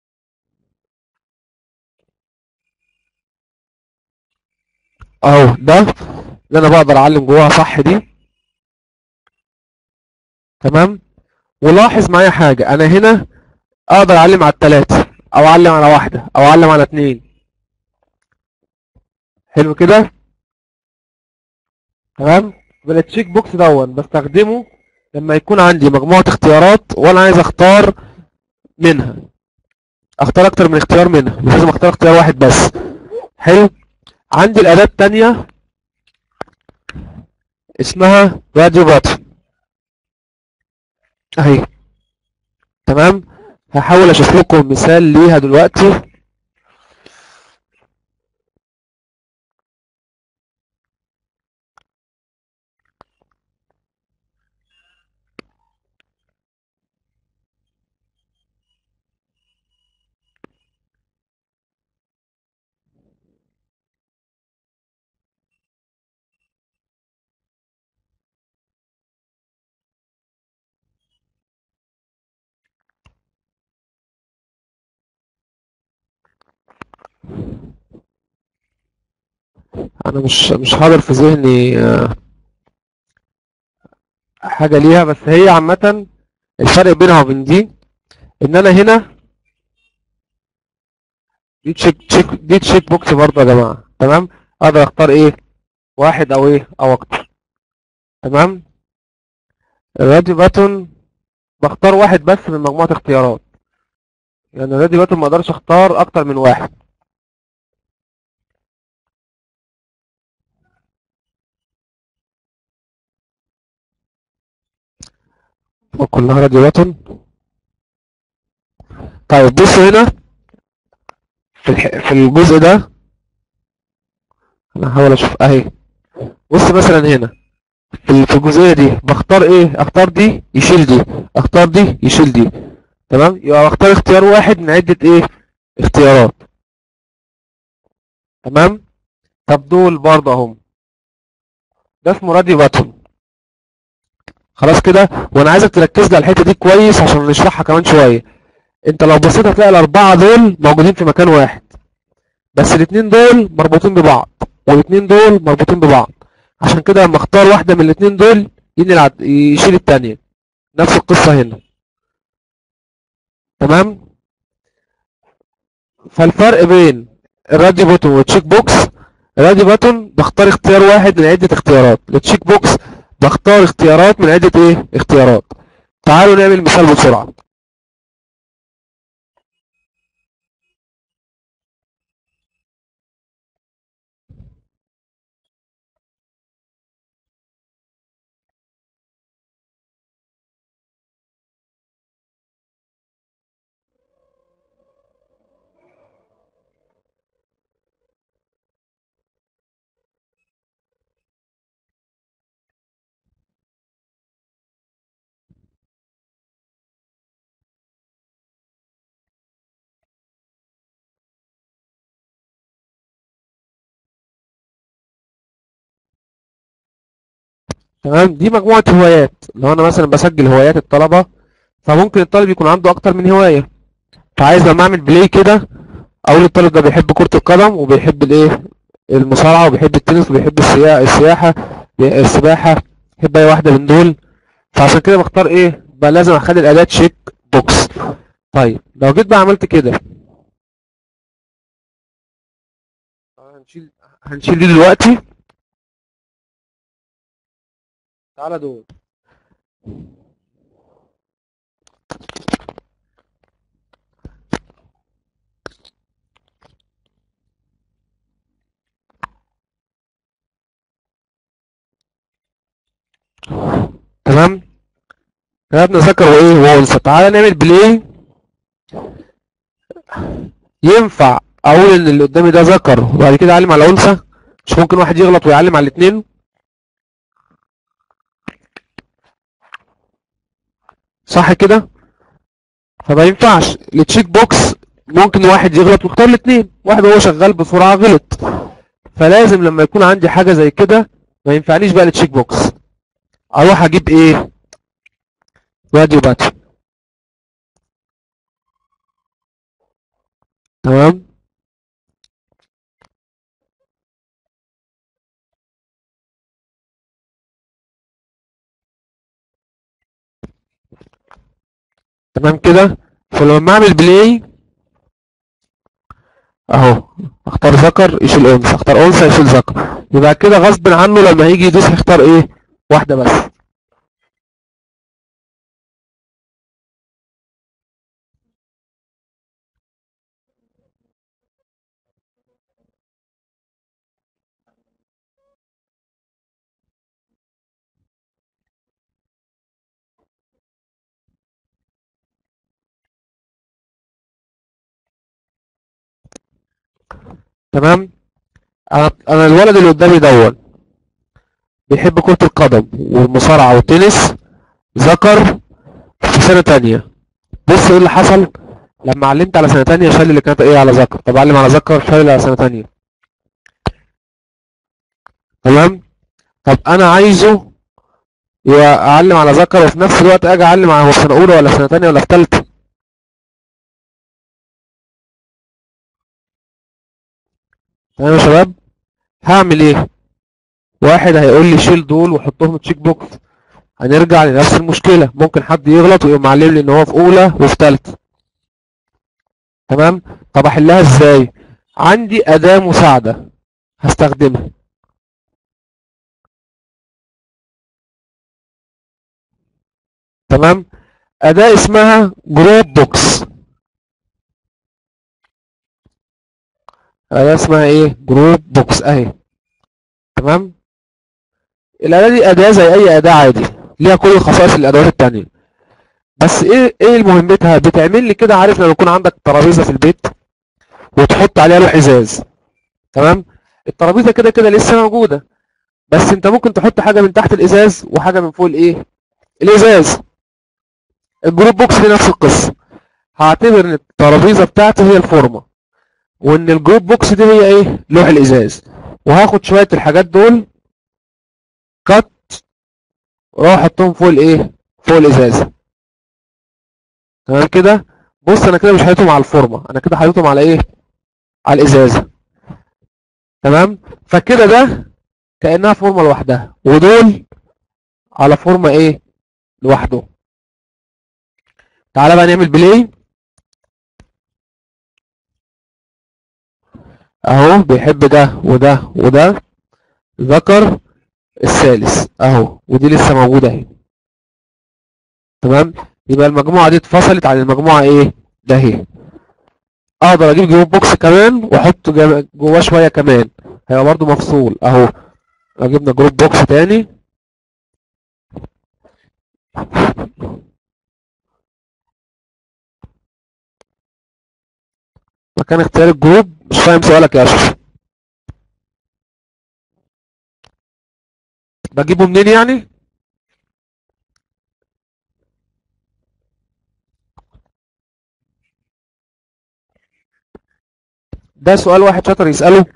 اهو، ده اللي انا بقدر اعلم جواها صح دي. تمام، ولاحظ معايا حاجه، انا هنا اقدر اعلم على الثلاثه او اعلم على واحده او اعلم على اثنين. حلو كده. تمام، يبقى التشيك بوكس دون بستخدمه لما يكون عندي مجموعه اختيارات وانا عايز اختار منها، اختار اكتر من اختيار منها، مش لازم اختار اختيار واحد بس. حلو. عندي الاداه الثانيه اسمها راديو باتن اهي. تمام، هحاول اشوف لكم مثال ليها دلوقتي. انا مش مش حاضر في ذهني آه، حاجه ليها، بس هي عامه الفرق بينها وبين دي ان انا هنا دي تشيك تشيك دي تشيك بوكس برضه يا جماعه. تمام، اقدر اختار ايه واحد او ايه او اكتر. تمام، الراديو باتون بختار واحد بس من مجموعه اختيارات، يعني الراديو باتون ما اقدرش اختار اكتر من واحد. وكلها راديو باتون. طيب بصوا هنا في الح... في الجزء ده انا هحاول اشوف اهي. بص مثلا هنا في ال- في الجزئيه دي بختار ايه؟ اختار دي يشيل دي، اختار دي يشيل دي. تمام، يبقى بختار اختيار واحد من عده ايه؟ اختيارات. تمام. طب دول برضه اهم، ده اسمه راديو باتون. خلاص كده، وانا عايزك تركز لي على الحته دي كويس عشان نشرحها كمان شويه. انت لو بصيت هتلاقي الاربعه دول موجودين في مكان واحد، بس الاتنين دول مربوطين ببعض والاتنين دول مربوطين ببعض. عشان كده لما اختار واحده من الاتنين دول ينقل عد- يشيل التانية. نفس القصه هنا. تمام. فالفرق بين الراديو بوتون والتشيك بوكس، الراديو بوتون بختار اختيار واحد من عده اختيارات، التشيك بوكس بختار اختيارات من عده ايه؟ اختيارات. تعالوا نعمل مثال بسرعه. تمام، دي مجموعة هوايات. لو أنا مثلا بسجل هوايات الطلبة، فممكن الطالب يكون عنده أكتر من هواية. فعايز لما أعمل بلاي كده أقول الطالب ده بيحب كرة القدم وبيحب الإيه؟ المصارعة وبيحب التنس وبيحب السيا- السياحة، السباحة، بيحب أي واحدة من دول. فعشان كده بختار إيه؟ بقى لازم أخلي الأداة تشيك بوكس. طيب لو جيت بقى عملت كده، هنشيل هنشيل دي دلوقتي. تعالى دول. تمام. كتبنا ذكر وإيه وأنثى. تعالى نعمل بلاي. ينفع اقول ان اللي قدامي ده ذكر وبعد كده اعلم على انثى؟ مش ممكن واحد يغلط ويعلم على الاثنين؟ صح كده؟ فما ينفعش التشيك بوكس. ممكن واحد يغلط ويختار الاثنين، واحد وهو شغال بسرعه غلط. فلازم لما يكون عندي حاجه زي كده ما ينفعنيش بقى التشيك بوكس، اروح اجيب ايه؟ راديو باتون. تمام. تمام كده. فلما اعمل بلاي اهو، اختار ذكر يشيل انثى، اختار انثى يشيل ذكر، يبقى كده غصب عنه لما هيجي يدوس هيختار ايه؟ واحده بس. تمام. انا انا الولد اللي قدامي دون بيحب كرة القدم والمصارعة والتنس، ذكر، في سنة تانية. بص ايه اللي حصل لما علمت على سنة تانية؟ شال اللي كانت ايه على ذكر. طب علم على ذكر، شال اللي على سنة تانية. تمام. طب انا عايزه يبقى اعلم على ذكر وفي نفس الوقت اجي اعلم على هو في سنة اولى ولا في سنة تانية ولا في تالتة؟ تمام يا شباب. هعمل ايه؟ واحد هيقول لي شيل دول وحطهم تشيك بوكس، هنرجع لنفس المشكلة. ممكن حد يغلط ويقوم معلم لي ان هو في اولى وفي تالتة. تمام. طب احلها ازاي؟ عندي اداة مساعدة هستخدمها. تمام. اداة اسمها جروب بوكس. اداة اسمها ايه؟ جروب بوكس اهي. تمام. الاداة دي اداة زي اي اداة عادي، ليها كل خصائص الادوات التانية. بس ايه ايه مهمتها؟ بتعمل لي كده، عارف لما يكون عندك ترابيزه في البيت وتحط عليها لوح ازاز، تمام؟ الترابيزه كده كده لسه موجوده، بس انت ممكن تحط حاجه من تحت الازاز وحاجه من فوق الايه، الازاز. الجروب بوكس دي نفس القصه. هعتبر ان الترابيزه بتاعتي هي الفورمه، وان الجروب بوكس دي هي ايه، لوح الازاز. وهاخد شويه الحاجات دول كات، واروح احطهم فوق الايه، فوق الازازه. تمام كده. بص انا كده مش حاططهم على الفورمه، انا كده حاططهم على ايه، على الازازه. تمام. فكده ده كانها فورمه لوحدها، ودول على فورمه ايه، لوحده. تعالى بقى نعمل بلاي. اهو بيحب ده وده وده، ذكر الثالث اهو، ودي لسه موجوده اهي. تمام. يبقى المجموعه دي اتفصلت عن المجموعه ايه، ده اهي. اقدر اجيب جروب بوكس كمان واحط جا- جواه شويه كمان، هيبقى برضو مفصول اهو. جبنا جروب بوكس تاني. مكان اختيار الجروب، مش فاهم سؤالك يا اشرف. بجيبه منين يعني؟ ده سؤال واحد شاطر يسأله.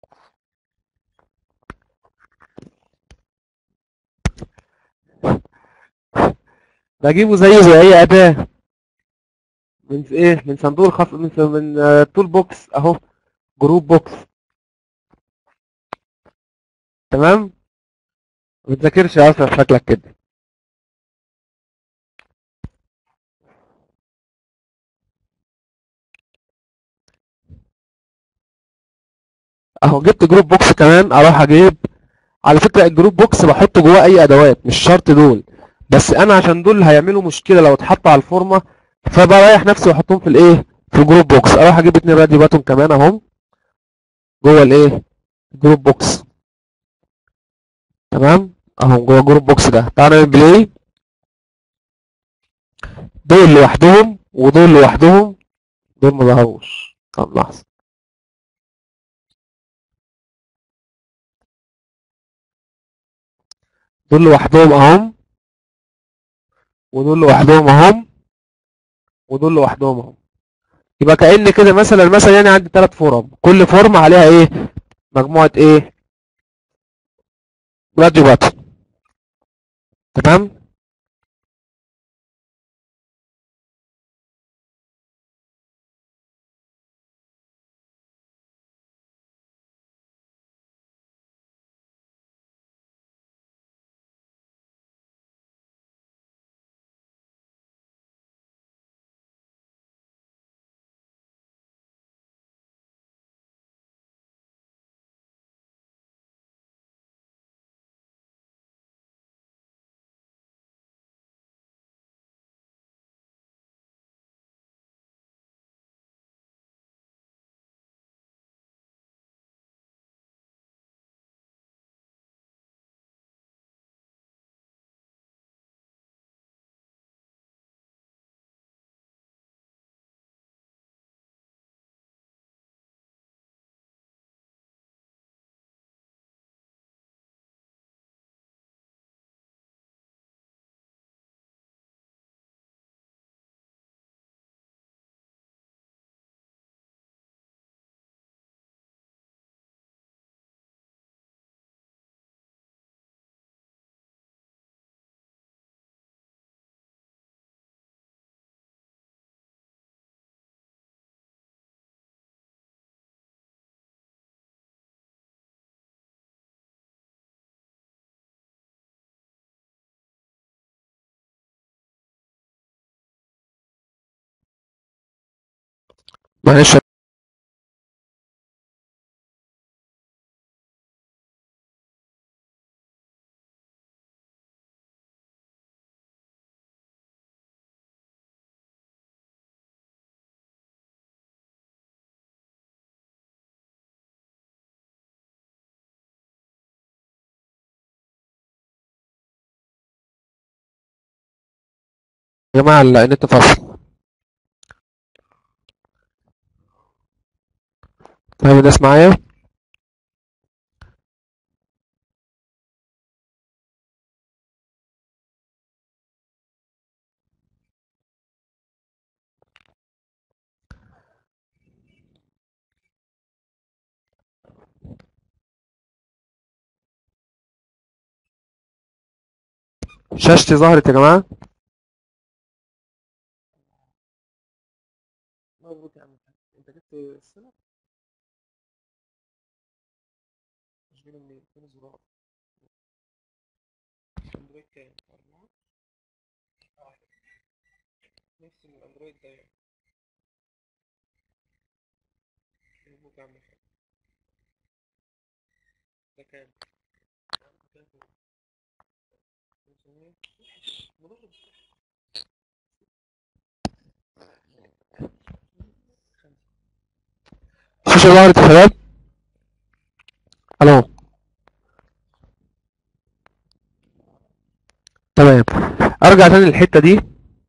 بجيبه زيه زي اي اداة، من ايه، من صندوق الخف، من من آه، تول بوكس اهو، جروب بوكس. تمام. ما بتذاكرش يا اشرف شكلك كده. اهو جبت جروب بوكس كمان، اروح اجيب. على فكرة الجروب بوكس بحط جواه اي ادوات، مش شرط دول، بس انا عشان دول هيعملوا مشكلة لو اتحطوا على الفورمة، فبريح نفسي واحطهم في الايه، في الجروب بوكس. اروح اجيب اتنين راديو باتون كمان اهم، جوه الايه، جروب بوكس. تمام. اهو جوه جروب بوكس ده. تعالى نعمل بلاي. دول لوحدهم ودول لوحدهم، دول ما ظهروش. طب لحظة. دول لوحدهم اهم، ودول لوحدهم اهم، ودول لوحدهم اهم. يبقى كأن كده مثلا مثلا يعني عندي ثلاث فورم، كل فورم عليها ايه، مجموعة ايه، راديو باتون. تمام. معلش. جماعة النت فصل. طيب الناس معايا؟ شاشتي ظهرت يا جماعة؟ مبروك يا عم الحاج. انت جبت السنة؟ مش جايبه منين؟ فين الزرار؟ اندرويد كام؟ أربعة؟ واحد. نفس الاندرويد ده يعني. مبروك يا عم الحاج. ده كام؟ كام؟ خمسمية؟ وحش مضر. الشاشة ظهرت يا شباب؟ الو. تمام. ارجع تاني للحتة دي.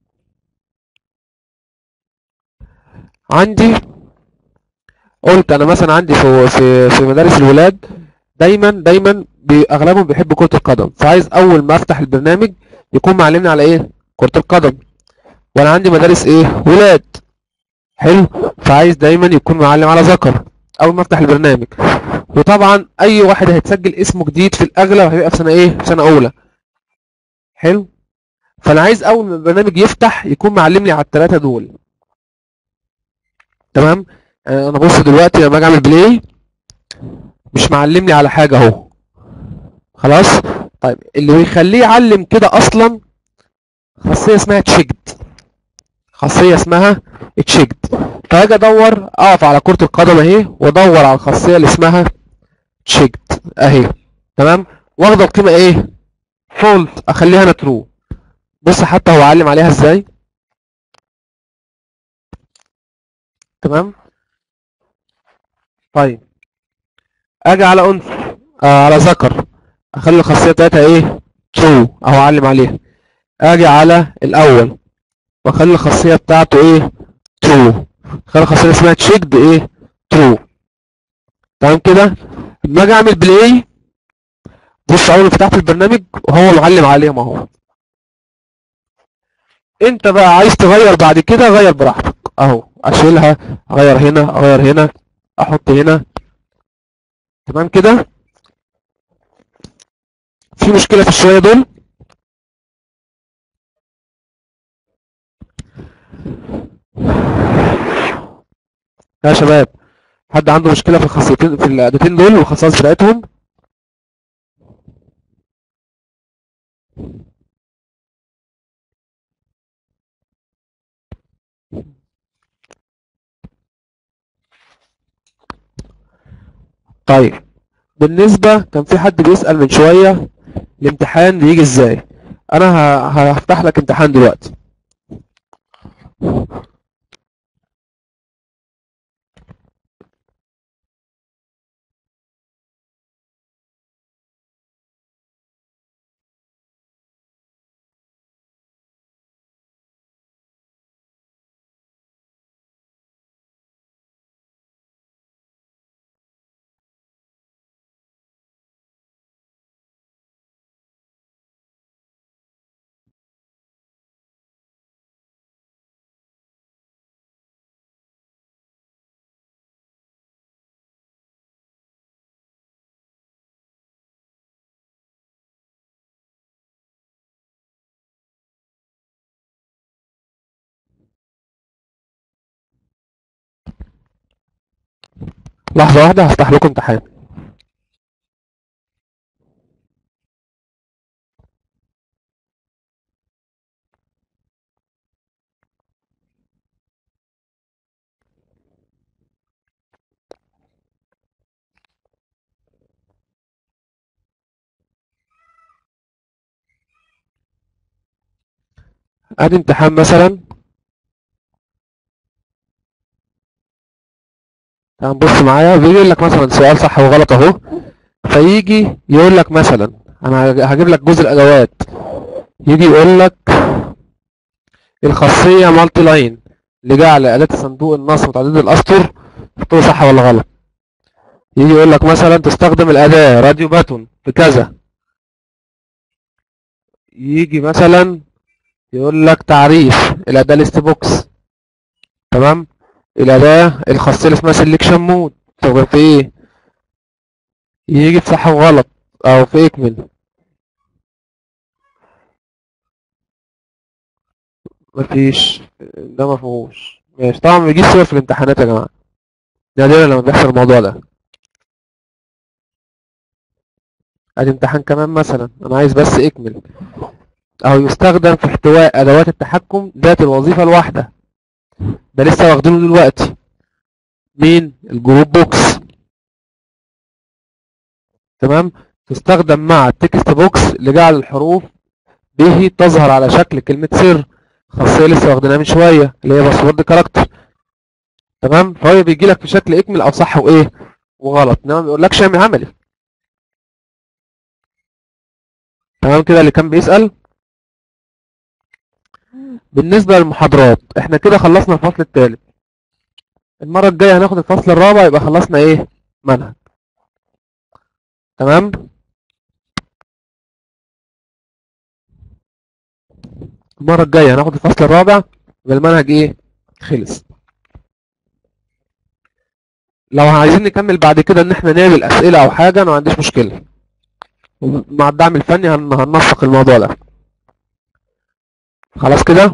عندي قلت انا مثلا عندي في في في مدارس الولاد دايما دايما بي- اغلبهم بيحبوا كرة القدم، فعايز اول ما افتح البرنامج يكون معلمني على ايه؟ كرة القدم. وانا عندي مدارس ايه؟ ولاد. حلو. فعايز دايما يكون معلم على ذكر اول ما افتح البرنامج. وطبعا اي واحد هيتسجل اسمه جديد في الاغلب هيبقى في سنة ايه؟ في سنة اولى. حلو. فانا عايز اول ما البرنامج يفتح يكون معلمني على الثلاثة دول. تمام. آه، انا بص دلوقتي لما اجي اعمل بلاي مش معلمني على حاجة اهو. خلاص. طيب اللي بيخليه يعلم كده اصلا خاصية اسمها تشيكد. خاصية اسمها تشيكد. فاجي ادور اقف على كرة القدم اهي وادور على الخاصية اللي اسمها تشيكد اهي. تمام. واخده القيمة ايه؟ فولت. اخليها انا ترو. بص حتى هو علم عليها ازاي. تمام. طيب اجي على انثى آه على ذكر اخلي الخاصية بتاعتها ايه؟ ترو اهو علم عليها. اجي على الاول واخلي الخاصية بتاعته ايه؟ ترو. خلي الخاصية اللي اسمها تشيكد ايه؟ ترو. تمام كده. لما اجي اعمل بلاي بص اول ما فتحت البرنامج وهو معلم عليهم اهو. انت بقى عايز تغير بعد كده غير براحتك اهو. اشيلها اغير هنا اغير هنا احط هنا. تمام كده. في مشكلة في الشوية دول؟ يا شباب حد عنده مشكلة في الخاصيتين في الاداتين دول والخصائص بتاعتهم؟ طيب بالنسبة كان في حد بيسأل من شوية الامتحان بيجي ازاي. انا ه- هفتح لك امتحان دلوقتي. لحظة واحدة هفتح لكم امتحان. ادي امتحان مثلا. تمام بص معايا بيقول لك مثلا سؤال صح وغلط اهو. فيجي يقول لك مثلا انا هجيب لك جزء الادوات. يجي يقول لك الخاصية مالتي لاين لجعل أداة صندوق النص متعددة الأسطر، تقول صح ولا غلط؟ يجي يقول لك مثلا تستخدم الأداة راديو باتون في كذا. يجي مثلا يقول لك تعريف الأداة ليست بوكس. تمام. الأداة الخاصية اللي اسمها سيلكشن مود تستخدم في إيه؟ يجي في صح وغلط أو في اكمل. مفيش. ده مفهوش. ماشي، طبعا بيجي صور في الامتحانات يا جماعة، نادرا لما بيحصل الموضوع ده. ادي امتحان كمان مثلا، انا عايز بس اكمل. او يستخدم في احتواء ادوات التحكم ذات الوظيفة الواحدة. ده لسه واخدينه دلوقتي. مين؟ الجروب بوكس. تمام. تستخدم مع التكست بوكس لجعل الحروف به تظهر على شكل كلمة سر، خاصية لسه واخدينها من شوية اللي هي باسورد كاركتر. تمام. فهو بيجي لك في شكل اكمل او صح وايه وغلط، انما ما بيقولكش اعمل عملي. تمام كده اللي كان بيسأل. بالنسبة للمحاضرات احنا كده خلصنا الفصل الثالث. المرة الجاية هناخد الفصل الرابع، يبقى خلصنا ايه؟ منهج. تمام. المرة الجاية هناخد الفصل الرابع، يبقى المنهج ايه؟ خلص. لو عايزين نكمل بعد كده ان احنا نعمل اسئلة او حاجة، انا ما عنديش مشكلة. مع الدعم الفني هن- هننسق الموضوع ده. خلاص كده.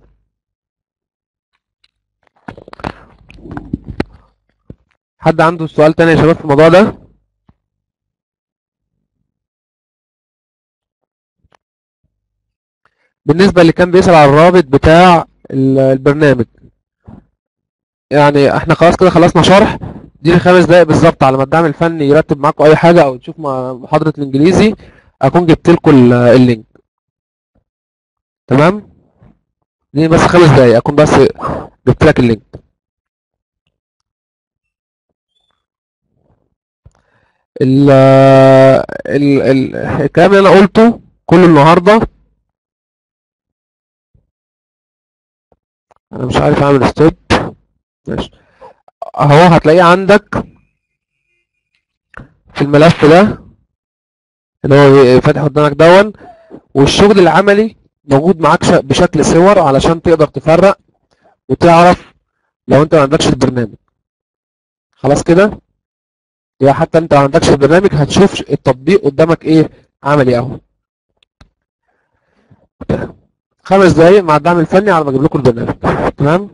حد عنده سؤال تاني يا شباب في الموضوع ده؟ بالنسبة اللي كان بيسأل على الرابط بتاع ال- البرنامج، يعني احنا خلاص كده خلصنا شرح. دي خمس دقايق بالظبط على ما الدعم الفني يرتب معاكم اي حاجة او تشوف م- محاضرة الانجليزي، اكون جبت لكم ال- اللينك. تمام. دي بس خمس دقايق اكون بس جبت لك اللينك. ال ال ال الكلام اللي انا قلته كل النهارده، انا مش عارف اعمل ستوب. ماشي. اهو هتلاقيه عندك في الملف ده اللي هو فاتح قدامك دون، والشغل العملي موجود معاك ش- بشكل صور علشان تقدر تفرق وتعرف لو انت ما عندكش البرنامج. خلاص كده. يبقى حتى انت ما عندكش البرنامج هتشوف التطبيق قدامك ايه عملي اهو. خمس دقايق مع الدعم الفني على ما اجيب لكم البرنامج. تمام.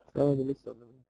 ثواني لسه قدامي.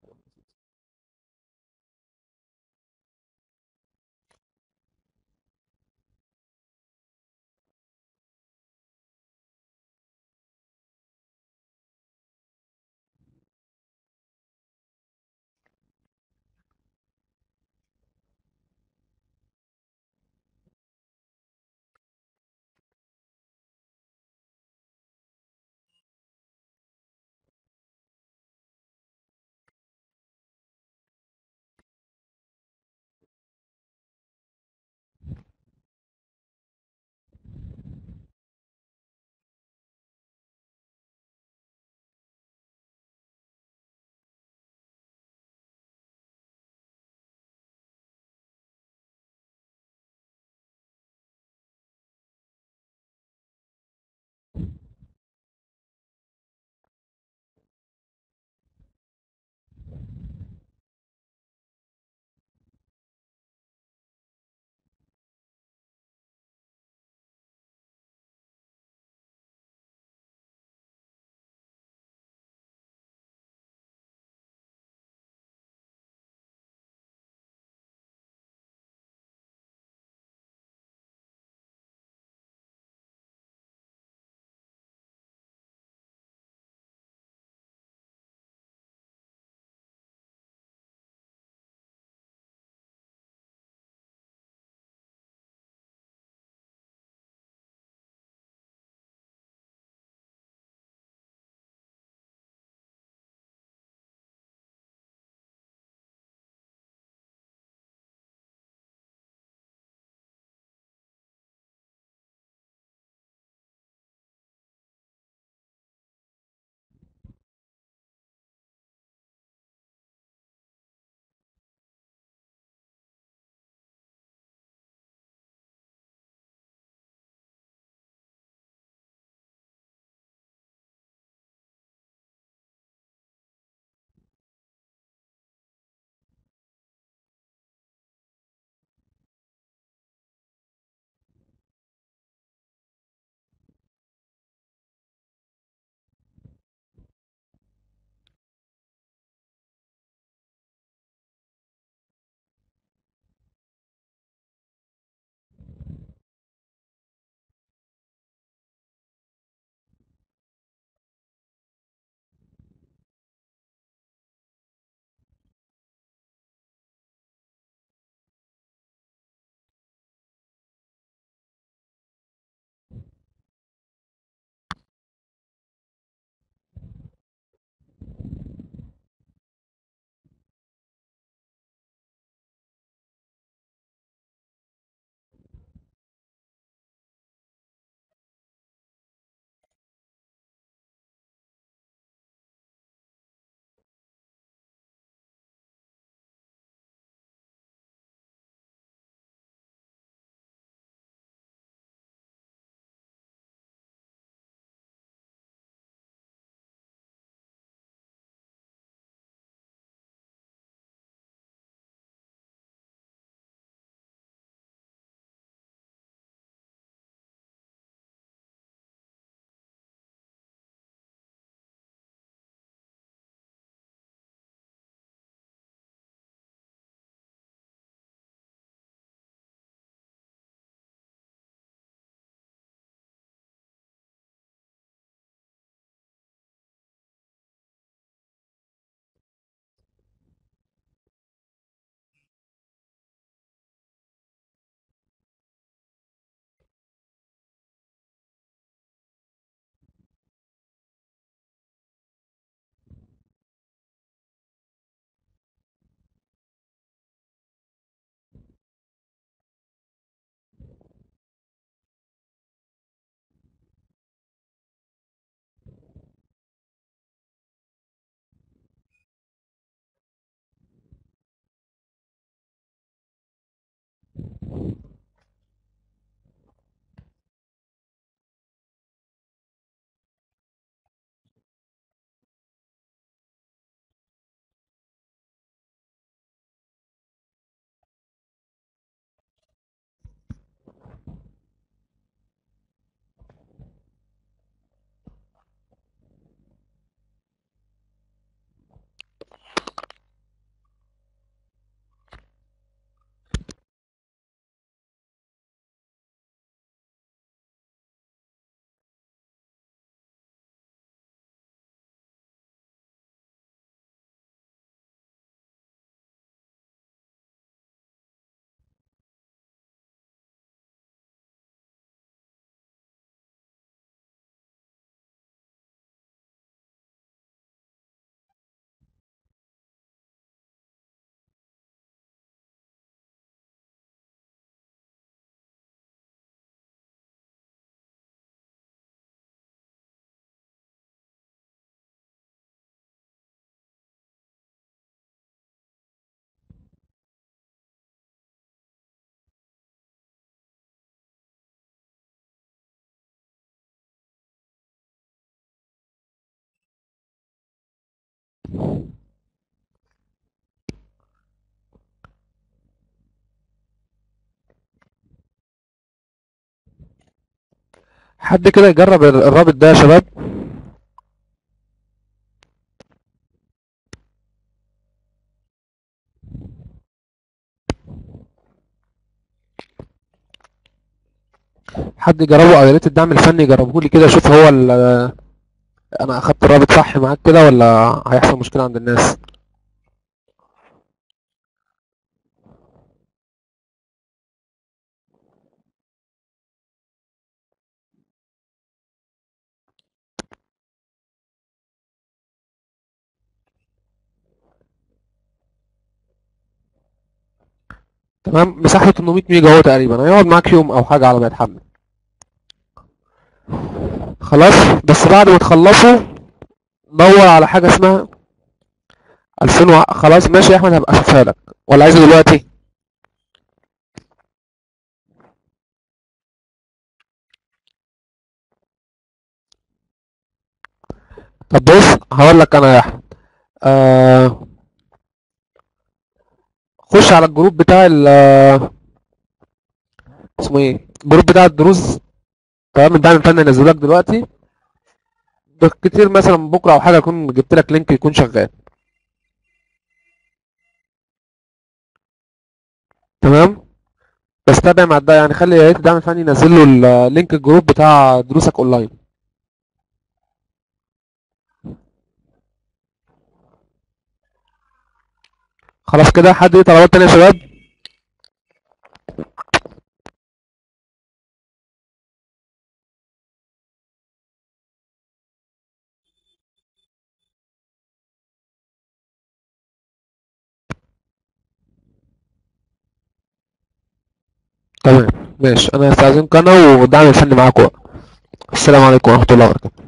حد كده يجرب ال- الرابط ده يا شباب. حد يجربه، او يا ريت الدعم الفني يجربه لي كده، شوف هو ال- انا اخدت الرابط صح معاك كده ولا هيحصل مشكلة عند الناس. تمام، مساحته ثمانمائة ميجا هو تقريبا، هيقعد معاك يوم او حاجة على ما يتحمل. خلاص، بس بعد ما تخلصوا دور على حاجة اسمها ألفين و... خلاص ماشي يا احمد، هبقى اشوفها لك ولا عايزه دلوقتي؟ طب بص هقول لك انا يا احمد، آه... خش على الجروب بتاع ال اسمه ايه، الجروب بتاع الدروس. تمام، الدعم الفني هنزله لك دلوقتي، بالكتير مثلا بكره او حاجه اكون جبت لك لينك يكون شغال. تمام، بس تابع مع ده يعني، خلي يا ريت الدعم الفني ينزل له اللينك الجروب بتاع دروسك اونلاين. خلاص كده، حد ليه طلبات تانية يا شباب؟ تمام ماشي، انا هستأذنك انا والدعم الفني معاكم. السلام عليكم ورحمه الله وبركاته.